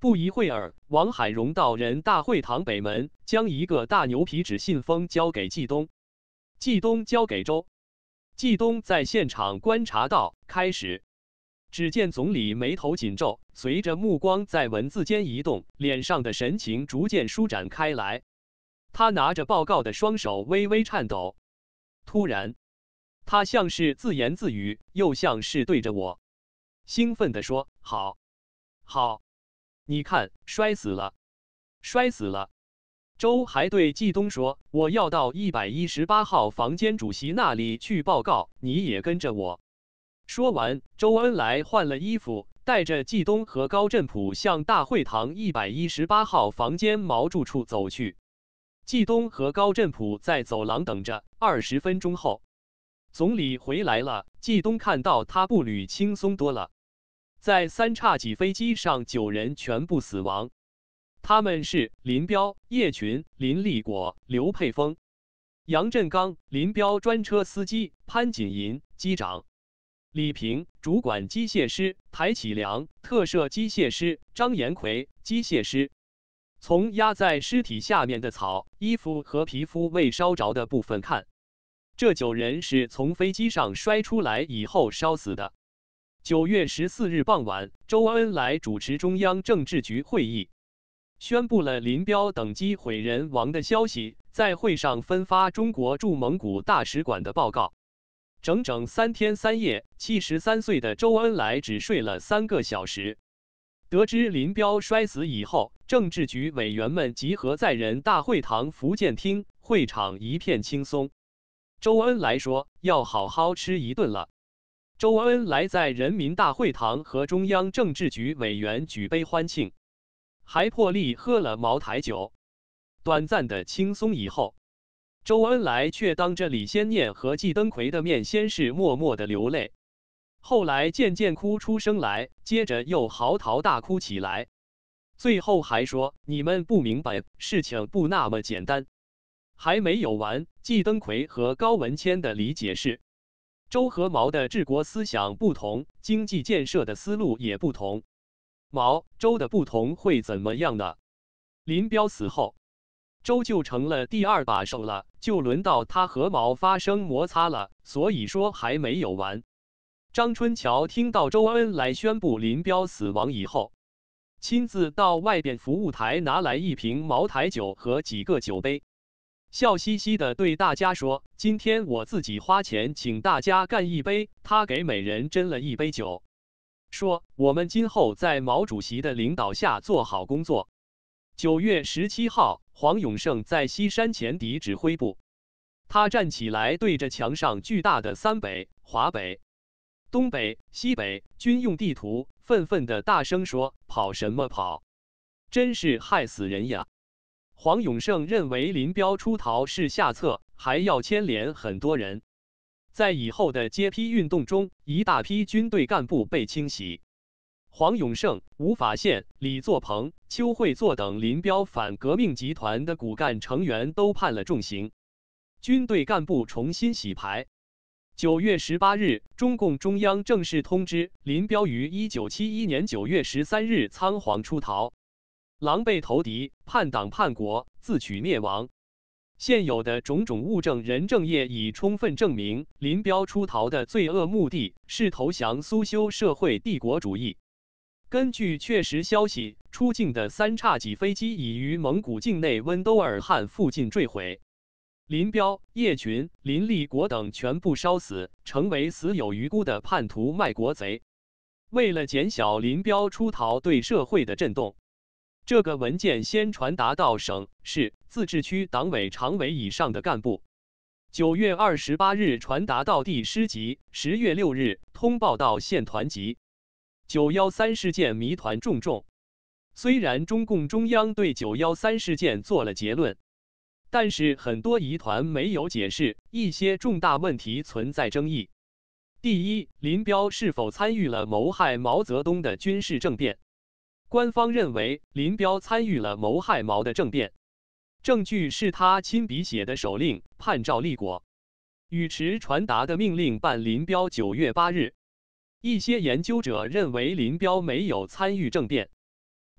不一会儿，王海荣到人大会堂北门，将一个大牛皮纸信封交给季东，季东交给周。季东在现场观察到，开始。只见总理眉头紧皱，随着目光在文字间移动，脸上的神情逐渐舒展开来。他拿着报告的双手微微颤抖。突然，他像是自言自语，又像是对着我，兴奋地说：“好，好，你看，摔死了，摔死了。”周还对季东说：“我要到一百一十八号房间主席那里去报告，你也跟着我。”说完，周恩来换了衣服，带着季东和高振普向大会堂一百一十八号房间毛住处走去。季东和高振普在走廊等着。二十分钟后，总理回来了。季东看到他步履轻松多了。在三叉戟飞机上，九人全部死亡。他们是林彪、叶群、林立果、刘佩峰、杨振刚、林彪专车司机潘锦银机长。李平主管机械师，台启良特摄机械师，张延奎机械师。从压在尸体下面的草、衣服和皮肤未烧着的部分看，这九人是从飞机上摔出来以后烧死的。九月十四日傍晚，周恩来主持中央政治局会议，宣布了林彪等机毁人亡的消息，在会上分发中国驻蒙古大使馆的报告。整整三天三夜，七十三岁的周恩来只睡了三个小时。得知林彪摔死以后，政治局委员们集合在人大会堂福建厅，会场一片轻松。周恩来说要好好吃一顿了。周恩来在人民大会堂和中央政治局委员举杯欢庆，还破例喝了茅台酒。短暂的轻松以后，周恩来却当着李先念和季登奎的面，先是默默的流泪，后来渐渐哭出声来，接着又嚎啕大哭起来，最后还说：“你们不明白，事情不那么简单。”还没有完，季登奎和高文谦的理解是，周和毛的治国思想不同，经济建设的思路也不同。毛、周的不同会怎么样呢？林彪死后，周就成了第二把手了，就轮到他和毛发生摩擦了。所以说还没有完。张春桥听到周恩来宣布林彪死亡以后，亲自到外边服务台拿来一瓶茅台酒和几个酒杯，笑嘻嘻地对大家说：“今天我自己花钱请大家干一杯。”他给每人斟了一杯酒，说：“我们今后在毛主席的领导下做好工作。”九月十七号，黄永胜在西山前敌指挥部，他站起来，对着墙上巨大的三北、华北、东北、西北军用地图，愤愤地大声说：“跑什么跑？真是害死人呀！”黄永胜认为林彪出逃是下策，还要牵连很多人。在以后的揭批运动中，一大批军队干部被清洗。黄永胜、吴法宪、李作鹏、邱会作等林彪反革命集团的骨干成员都判了重刑，军队干部重新洗牌。九月十八日，中共中央正式通知林彪于一九七一年九月十三日仓皇出逃，狼狈投敌，叛党叛国，自取灭亡。现有的种种物证人证业已充分证明，林彪出逃的罪恶目的是投降苏修社会帝国主义。根据确实消息，出境的三叉戟飞机已于蒙古境内温都尔汗附近坠毁，林彪、叶群、林立果等全部烧死，成为死有余辜的叛徒卖国贼。为了减小林彪出逃对社会的震动，这个文件先传达到省、市、自治区党委常委以上的干部。九月二十八日传达到地师级，十月六日通报到县团级。九一三事件谜团重重。虽然中共中央对九一三事件做了结论，但是很多疑团没有解释，一些重大问题存在争议。第一，林彪是否参与了谋害毛泽东的军事政变？官方认为林彪参与了谋害毛的政变，证据是他亲笔写的手令，判赵立果、尉迟传达的命令办林彪。九月八日，一些研究者认为林彪没有参与政变。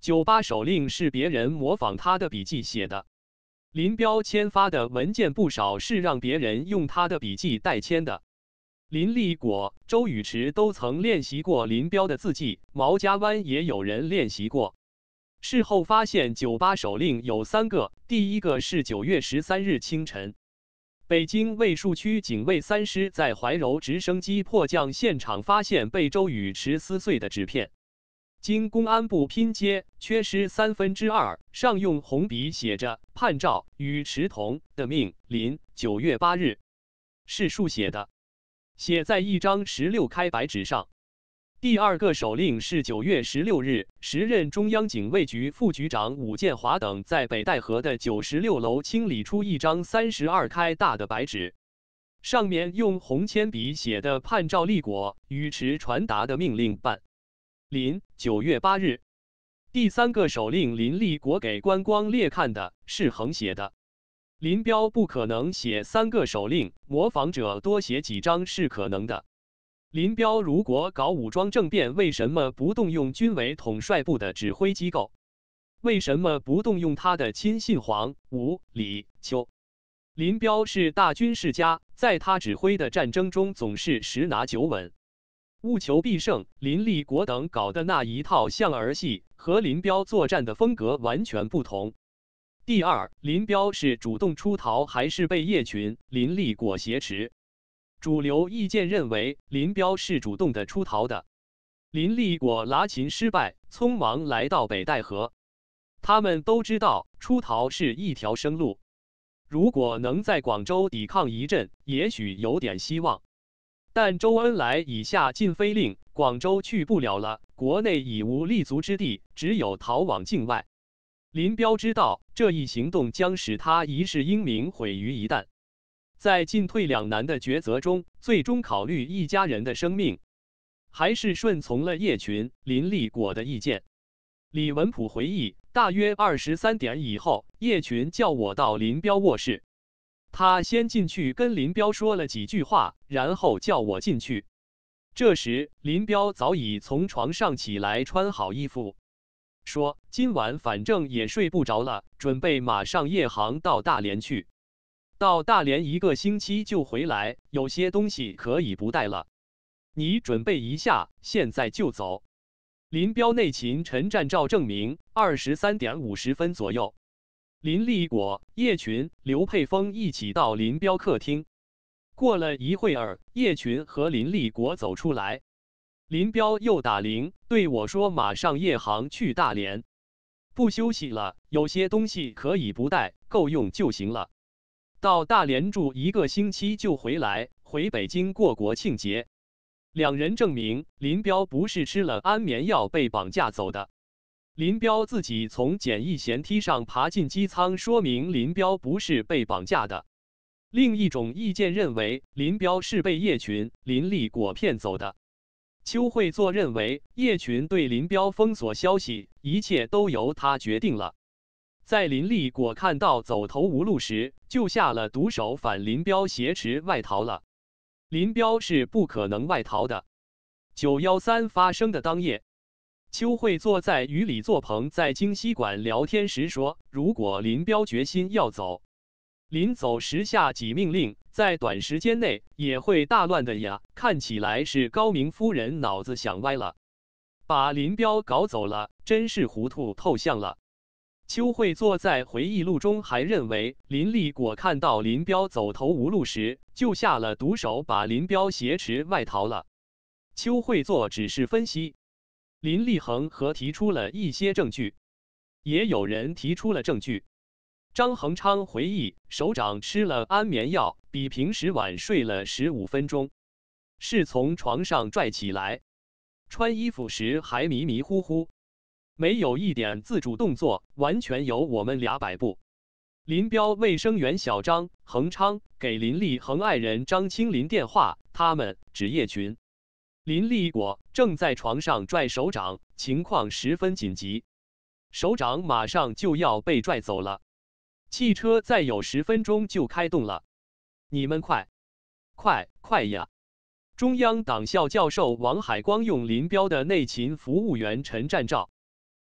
九八手令是别人模仿他的笔记写的。林彪签发的文件不少是让别人用他的笔记代签的。林立果、周宇驰都曾练习过林彪的字迹，毛家湾也有人练习过。事后发现九八手令有三个，第一个是九月十三日清晨，北京卫戍区警卫三师在怀柔直升机迫降现场发现被周宇驰撕碎的纸片，经公安部拼接，缺失三分之二，上用红笔写着“判照与持同的命林九月八日”，是书写的，写在一张十六开白纸上。第二个手令是九月十六日，时任中央警卫局副局长武建华等在北戴河的九十六楼清理出一张三十二开大的白纸，上面用红铅笔写的“判照立果与持传达的命令办林九月八日”。第三个手令林立果给关光烈看的是横写的。林彪不可能写三个手令，模仿者多写几张是可能的。林彪如果搞武装政变，为什么不动用军委统帅部的指挥机构？为什么不动用他的亲信黄、吴、李、邱？林彪是大军事家，在他指挥的战争中总是十拿九稳，务求必胜。林立果等搞的那一套像儿戏，和林彪作战的风格完全不同。第二，林彪是主动出逃还是被叶群、林立果挟持？主流意见认为林彪是主动的出逃的。林立果拉秦失败，匆忙来到北戴河。他们都知道出逃是一条生路，如果能在广州抵抗一阵，也许有点希望。但周恩来已下禁飞令，广州去不了了，国内已无立足之地，只有逃往境外。林彪知道这一行动将使他一世英名毁于一旦。在进退两难的抉择中，最终考虑一家人的生命，还是顺从了叶群、林立果的意见。李文普回忆，大约二十三点以后，叶群叫我到林彪卧室，他先进去跟林彪说了几句话，然后叫我进去。这时，林彪早已从床上起来，穿好衣服，说今晚反正也睡不着了，准备马上夜航到大连去。到大连一个星期就回来，有些东西可以不带了。你准备一下，现在就走。林彪内勤陈战照证明，二十三点五十分左右，林立果、叶群、刘佩峰一起到林彪客厅。过了一会儿，叶群和林立果走出来，林彪又打铃，对我说马上夜航去大连，不休息了，有些东西可以不带，够用就行了。到大连住一个星期就回来，回北京过国庆节。两人证明林彪不是吃了安眠药被绑架走的。林彪自己从简易舷梯上爬进机舱，说明林彪不是被绑架的。另一种意见认为林彪是被叶群、林立果骗走的。邱会作认为叶群对林彪封锁消息，一切都由他决定了。在林立果看到走投无路时，就下了毒手，反林彪挟持外逃了。林彪是不可能外逃的。九一三发生的当夜，邱会作在与李作鹏在京西馆聊天时说，如果林彪决心要走，临走时下几命令，在短时间内也会大乱的呀。看起来是高明夫人脑子想歪了，把林彪搞走了，真是糊涂透相了。邱会作在回忆录中还认为，林立果看到林彪走投无路时，就下了毒手，把林彪挟持外逃了。邱会作只是分析，林立恒和提出了一些证据，也有人提出了证据。张恒昌回忆，首长吃了安眠药，比平时晚睡了十五分钟，是从床上拽起来，穿衣服时还迷迷糊糊。没有一点自主动作，完全由我们俩摆布。林彪卫生员小张、恒昌给林立恒爱人张清林电话，他们指叶群、林立果正在床上拽首长，情况十分紧急，首长马上就要被拽走了，汽车再有十分钟就开动了，你们快快快呀！中央党校教授王海光用林彪的内勤服务员陈战照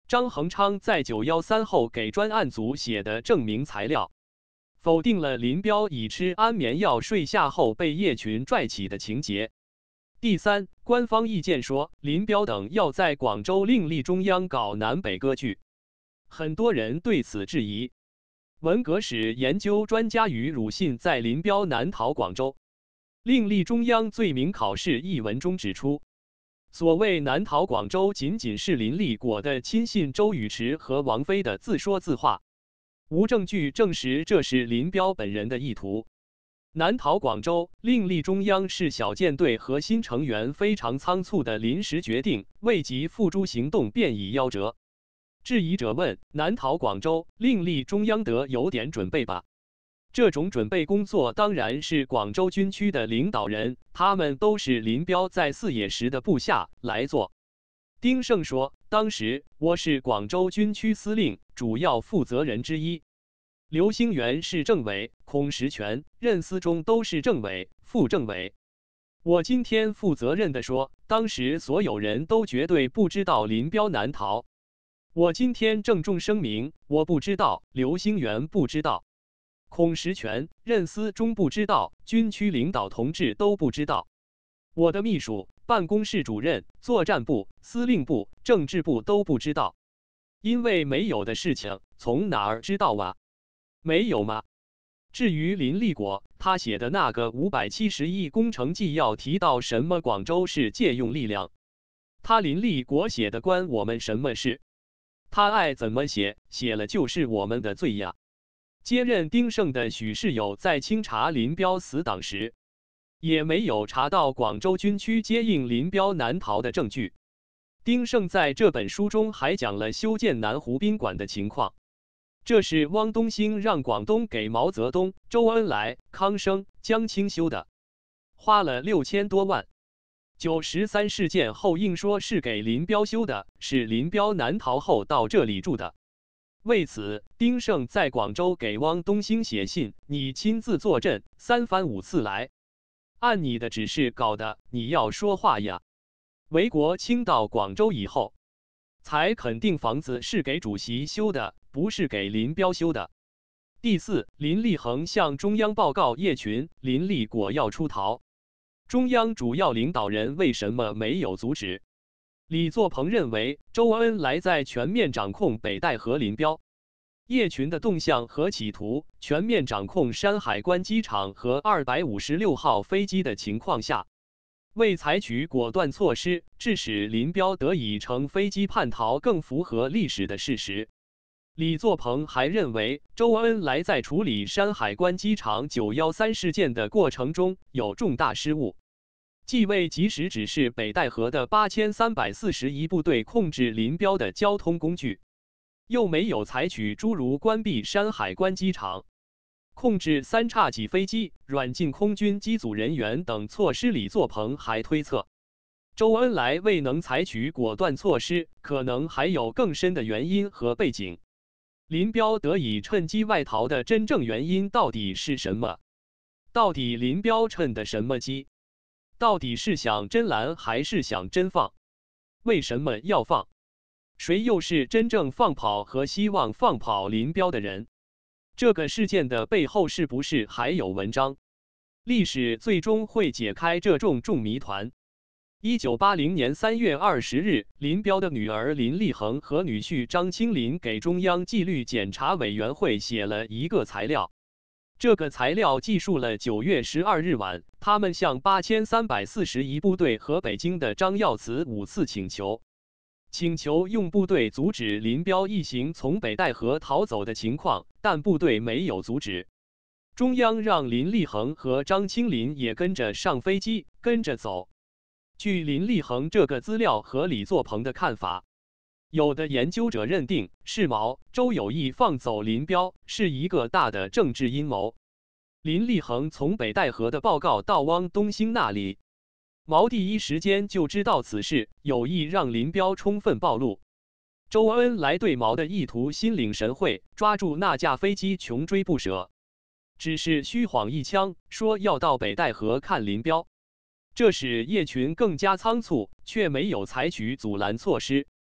张恒昌在九一三后给专案组写的证明材料，否定了林彪以吃安眠药睡下后被叶群拽起的情节。第三，官方意见说林彪等要在广州另立中央搞南北割据，很多人对此质疑。文革史研究专家于汝信在林彪南逃广州，另立中央罪名考试一文中指出，所谓南逃广州仅仅是林立果的亲信周宇驰和王菲的自说自话，无证据证实这是林彪本人的意图。南逃广州，另立中央是小舰队核心成员非常仓促的临时决定，未及付诸行动便已夭折。质疑者问：南逃广州，另立中央得有点准备吧？这种准备工作当然是广州军区的领导人，他们都是林彪在四野时的部下来做。丁盛说，当时我是广州军区司令，主要负责人之一。刘兴元是政委，孔实权、任思忠都是政委、副政委。我今天负责任地说，当时所有人都绝对不知道林彪南逃。我今天郑重声明，我不知道，刘兴元不知道，孔实权、任思忠不知道，军区领导同志都不知道。我的秘书、办公室主任、作战部、司令部、政治部都不知道，因为没有的事情，从哪儿知道啊？没有吗？至于林立果，他写的那个五百七十亿工程纪要提到什么广州市借用力量，他林立果写的关我们什么事？他爱怎么写，写了就是我们的罪呀。接任丁盛的许世友在清查林彪死党时，也没有查到广州军区接应林彪南逃的证据。丁盛在这本书中还讲了修建南湖宾馆的情况，这是汪东兴让广东给毛泽东、周恩来、康生、江青修的，花了六千多万。九十三事件后硬说是给林彪修的，是林彪南逃后到这里住的。为此，丁盛在广州给汪东兴写信：你亲自坐镇，三番五次来，按你的指示搞的，你要说话呀。韦国清到广州以后，才肯定房子是给主席修的，不是给林彪修的。第四，林立恒向中央报告叶群、林立果要出逃，中央主要领导人为什么没有阻止？李作鹏认为，周恩来在全面掌控北戴河林彪、叶群的动向和企图，全面掌控山海关机场和二百五十六号飞机的情况下，未采取果断措施，致使林彪得以乘飞机叛逃，更符合历史的事实。李作鹏还认为，周恩来在处理山海关机场九一三事件的过程中有重大失误，既未及时指示北戴河的八千三百四十一部队控制林彪的交通工具，又没有采取诸如关闭山海关机场、控制三叉戟飞机、软禁空军机组人员等措施。李作鹏还推测，周恩来未能采取果断措施，可能还有更深的原因和背景。林彪得以趁机外逃的真正原因到底是什么？到底林彪趁的什么机？到底是想真拦还是想真放？为什么要放？谁又是真正放跑和希望放跑林彪的人？这个事件的背后是不是还有文章？历史最终会解开这重重谜团。一九八零年三月二十日，林彪的女儿林立恒和女婿张青林给中央纪律检查委员会写了一个材料。这个材料记述了九月十二日晚，他们向八千三百四十一部队和北京的张耀祠五次请求，请求用部队阻止林彪一行从北戴河逃走的情况，但部队没有阻止。中央让林立恒和张青林也跟着上飞机，跟着走。据林立恒这个资料和李作鹏的看法，有的研究者认定是毛、周有意放走林彪，是一个大的政治阴谋。林立恒从北戴河的报告到汪东兴那里，毛第一时间就知道此事，有意让林彪充分暴露。周恩来对毛的意图心领神会，抓住那架飞机穷追不舍，只是虚晃一枪，说要到北戴河看林彪。这使叶群更加仓促，却没有采取阻拦措施。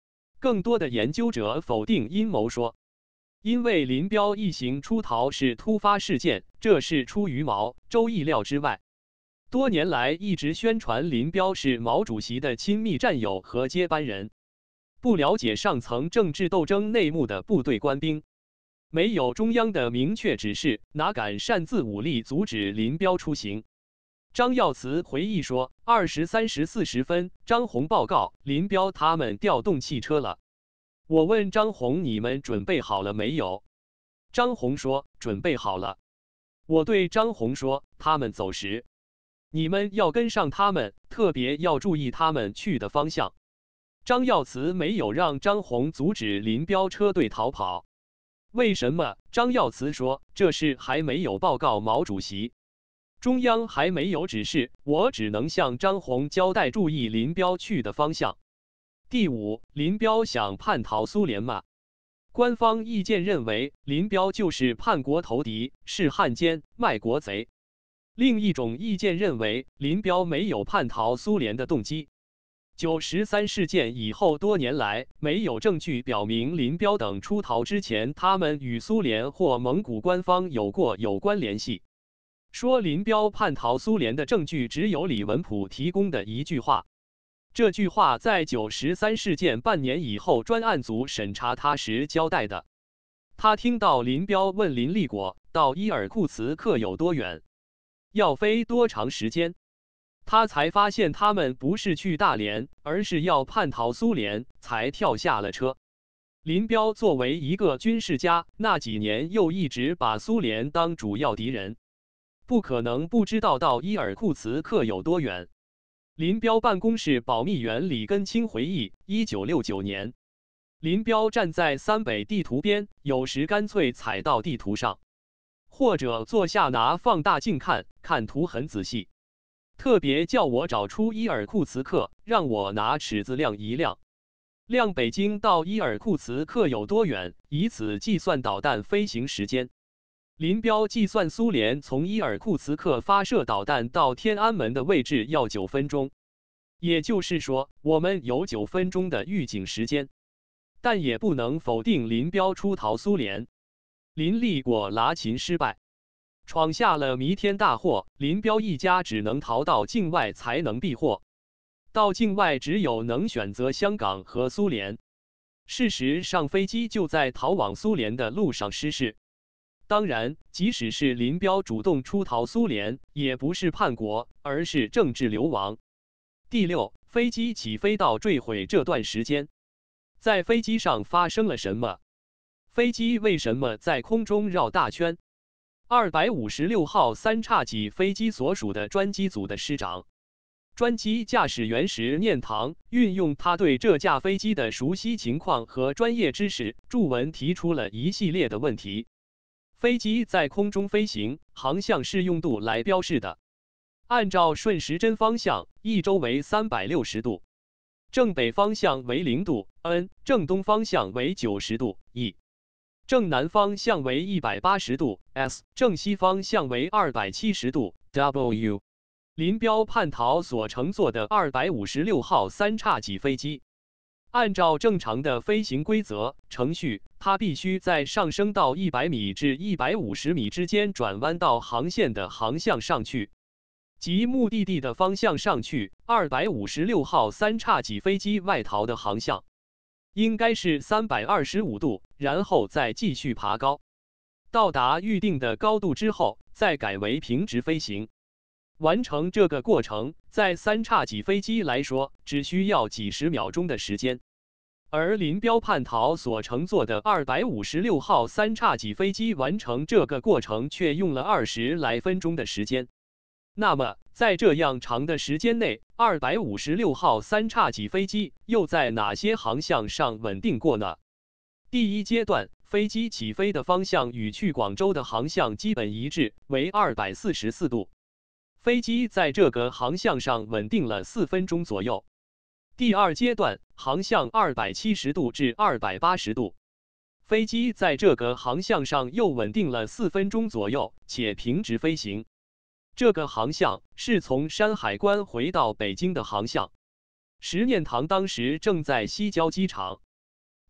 更多的研究者否定阴谋说，因为林彪一行出逃是突发事件，这是出于毛周意料之外。多年来一直宣传林彪是毛主席的亲密战友和接班人，不了解上层政治斗争内幕的部队官兵，没有中央的明确指示，哪敢擅自武力阻止林彪出行？张耀祠回忆说，二十三时四十分，张宏报告林彪他们调动汽车了。我问张宏，你们准备好了没有？张宏说，准备好了。我对张宏说，他们走时，你们要跟上他们，特别要注意他们去的方向。张耀祠没有让张宏阻止林彪车队逃跑。为什么？张耀祠说，这事还没有报告毛主席，中央还没有指示，我只能向张宏交代注意林彪去的方向。第五，林彪想叛逃苏联吗？官方意见认为，林彪就是叛国投敌，是汉奸、卖国贼。另一种意见认为，林彪没有叛逃苏联的动机。九十三事件以后多年来，没有证据表明林彪等出逃之前，他们与苏联或蒙古官方有过有关联系。说林彪叛逃苏联的证据只有李文普提供的一句话。这句话在九十三事件半年以后专案组审查他时交代的。他听到林彪问林立果到伊尔库茨克有多远，要飞多长时间，他才发现他们不是去大连，而是要叛逃苏联，才跳下了车。林彪作为一个军事家，那几年又一直把苏联当主要敌人，不可能不知道到伊尔库茨克有多远。林彪办公室保密员李根清回忆，一九六九年，林彪站在三北地图边，有时干脆踩到地图上，或者坐下拿放大镜看，看图很仔细。特别叫我找出伊尔库茨克，让我拿尺子量一量，量北京到伊尔库茨克有多远，以此计算导弹飞行时间。林彪计算苏联从伊尔库茨克发射导弹到天安门的位置要九分钟，也就是说，我们有九分钟的预警时间。但也不能否定林彪出逃苏联。林立果拿勤失败，闯下了弥天大祸，林彪一家只能逃到境外才能避祸。到境外只有能选择香港和苏联。事实上，飞机就在逃往苏联的路上失事。当然，即使是林彪主动出逃苏联，也不是叛国，而是政治流亡。第六，飞机起飞到坠毁这段时间，在飞机上发生了什么？飞机为什么在空中绕大圈？二百五十六号三叉戟飞机所属的专机组的师长、专机驾驶员石念堂，运用他对这架飞机的熟悉情况和专业知识，著文提出了一系列的问题。飞机在空中飞行，航向是用度来标示的。按照顺时针方向，一周为三百六十度，正北方向为零度 ，n； 正东方向为九十度 ，e； 正南方向为一百八十度 ，s； 正西方向为二百七十度 ，w。林彪叛逃所乘坐的二百五十六号三叉戟飞机。按照正常的飞行规则程序，它必须在上升到一百米至一百五十米之间转弯到航线的航向上去，即目的地的方向上去。二百五十六号三叉戟飞机外逃的航向应该是三百二十五度，然后再继续爬高，到达预定的高度之后，再改为平直飞行。完成这个过程，在三叉戟飞机来说，只需要几十秒钟的时间。而林彪叛逃所乘坐的二百五十六号三叉戟飞机完成这个过程却用了二十来分钟的时间。那么，在这样长的时间内，二百五十六号三叉戟飞机又在哪些航向上稳定过呢？第一阶段，飞机起飞的方向与去广州的航向基本一致，为二百四十四度。飞机在这个航向上稳定了四分钟左右。第二阶段，航向二百七十度至二百八十度，飞机在这个航向上又稳定了四分钟左右，且平直飞行。这个航向是从山海关回到北京的航向。石念堂当时正在西郊机场。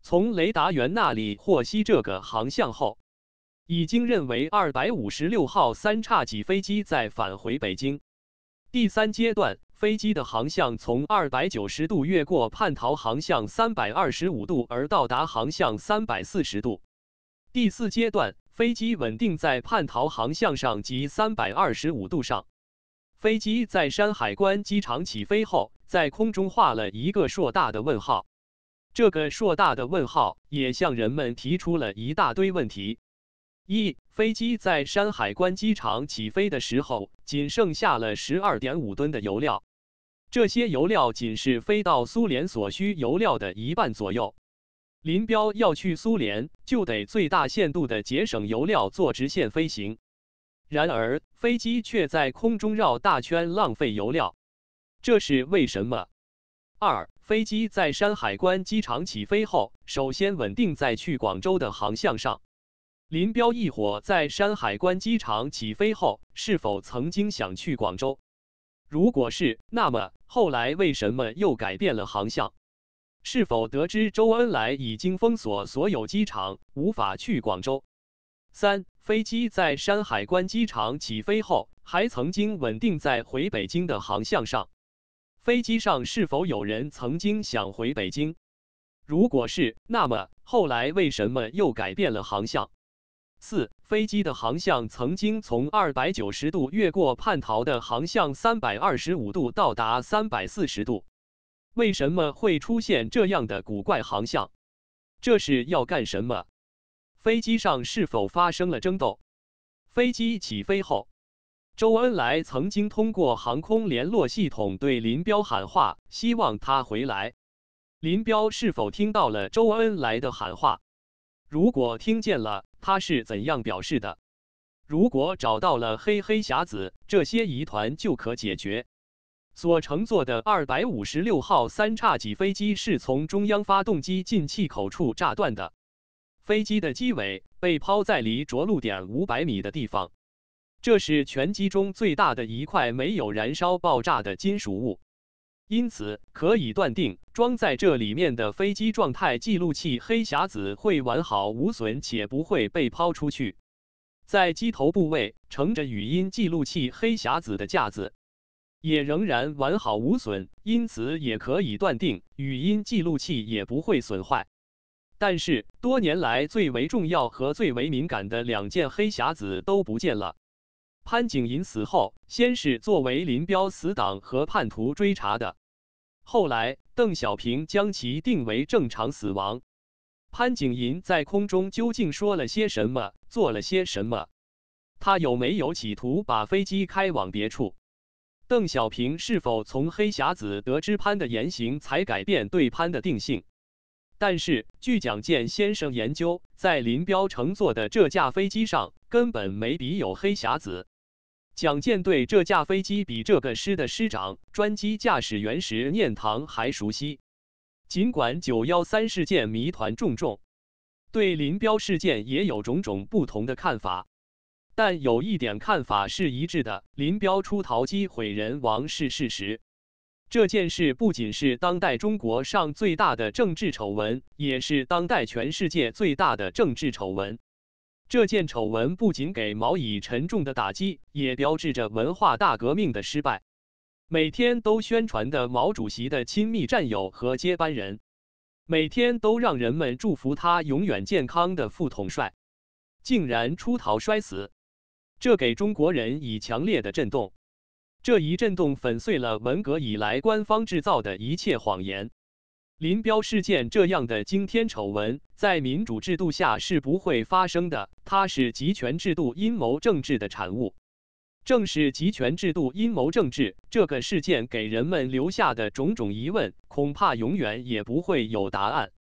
从雷达员那里获悉这个航向后，已经认为二百五十六号三叉戟飞机在返回北京。第三阶段，飞机的航向从二百九十度越过叛逃航向三百二十五度而到达航向三百四十度。第四阶段，飞机稳定在叛逃航向上及三百二十五度上。飞机在山海关机场起飞后，在空中画了一个硕大的问号。这个硕大的问号也向人们提出了一大堆问题。一、飞机在山海关机场起飞的时候，仅剩下了 十二点五吨的油料，这些油料仅是飞到苏联所需油料的一半左右。林彪要去苏联，就得最大限度地节省油料，做直线飞行。然而，飞机却在空中绕大圈，浪费油料，这是为什么？二、飞机在山海关机场起飞后，首先稳定在去广州的航向上。林彪一伙在山海关机场起飞后，是否曾经想去广州？如果是，那么后来为什么又改变了航向？是否得知周恩来已经封锁所有机场，无法去广州？三、飞机在山海关机场起飞后，还曾经稳定在回北京的航向上。飞机上是否有人曾经想回北京？如果是，那么后来为什么又改变了航向？四、飞机的航向曾经从二百九十度越过叛逃的航向三百二十五度到达三百四十度，为什么会出现这样的古怪航向？这是要干什么？飞机上是否发生了争斗？飞机起飞后，周恩来曾经通过航空联络系统对林彪喊话，希望他回来。林彪是否听到了周恩来的喊话？如果听见了，他是怎样表示的？如果找到了黑黑匣子，这些疑团就可解决。所乘坐的二百五十六号三叉戟飞机是从中央发动机进气口处炸断的，飞机的机尾被抛在离着陆点五百米的地方，这是全机中最大的一块没有燃烧爆炸的金属物。因此，可以断定，装在这里面的飞机状态记录器黑匣子会完好无损，且不会被抛出去。在机头部位盛着语音记录器黑匣子的架子，也仍然完好无损，因此也可以断定，语音记录器也不会损坏。但是，多年来最为重要和最为敏感的两件黑匣子都不见了。潘景寅死后，先是作为林彪死党和叛徒追查的，后来邓小平将其定为正常死亡。潘景寅在空中究竟说了些什么，做了些什么？他有没有企图把飞机开往别处？邓小平是否从黑匣子得知潘的言行，才改变对潘的定性？但是，据蒋健先生研究，在林彪乘坐的这架飞机上根本没笔有黑匣子。蒋健对这架飞机比这个师的师长、专机驾驶员石念堂还熟悉。尽管九一三事件谜团重重，对林彪事件也有种种不同的看法，但有一点看法是一致的：林彪出逃机毁人亡是事实。这件事不仅是当代中国上最大的政治丑闻，也是当代全世界最大的政治丑闻。这件丑闻不仅给毛以沉重的打击，也标志着文化大革命的失败。每天都宣传的毛主席的亲密战友和接班人，每天都让人们祝福他永远健康的副统帅，竟然出逃摔死，这给中国人以强烈的震动。这一震动粉碎了文革以来官方制造的一切谎言。林彪事件这样的惊天丑闻，在民主制度下是不会发生的，它是集权制度阴谋政治的产物。正是集权制度阴谋政治这个事件给人们留下的种种疑问，恐怕永远也不会有答案。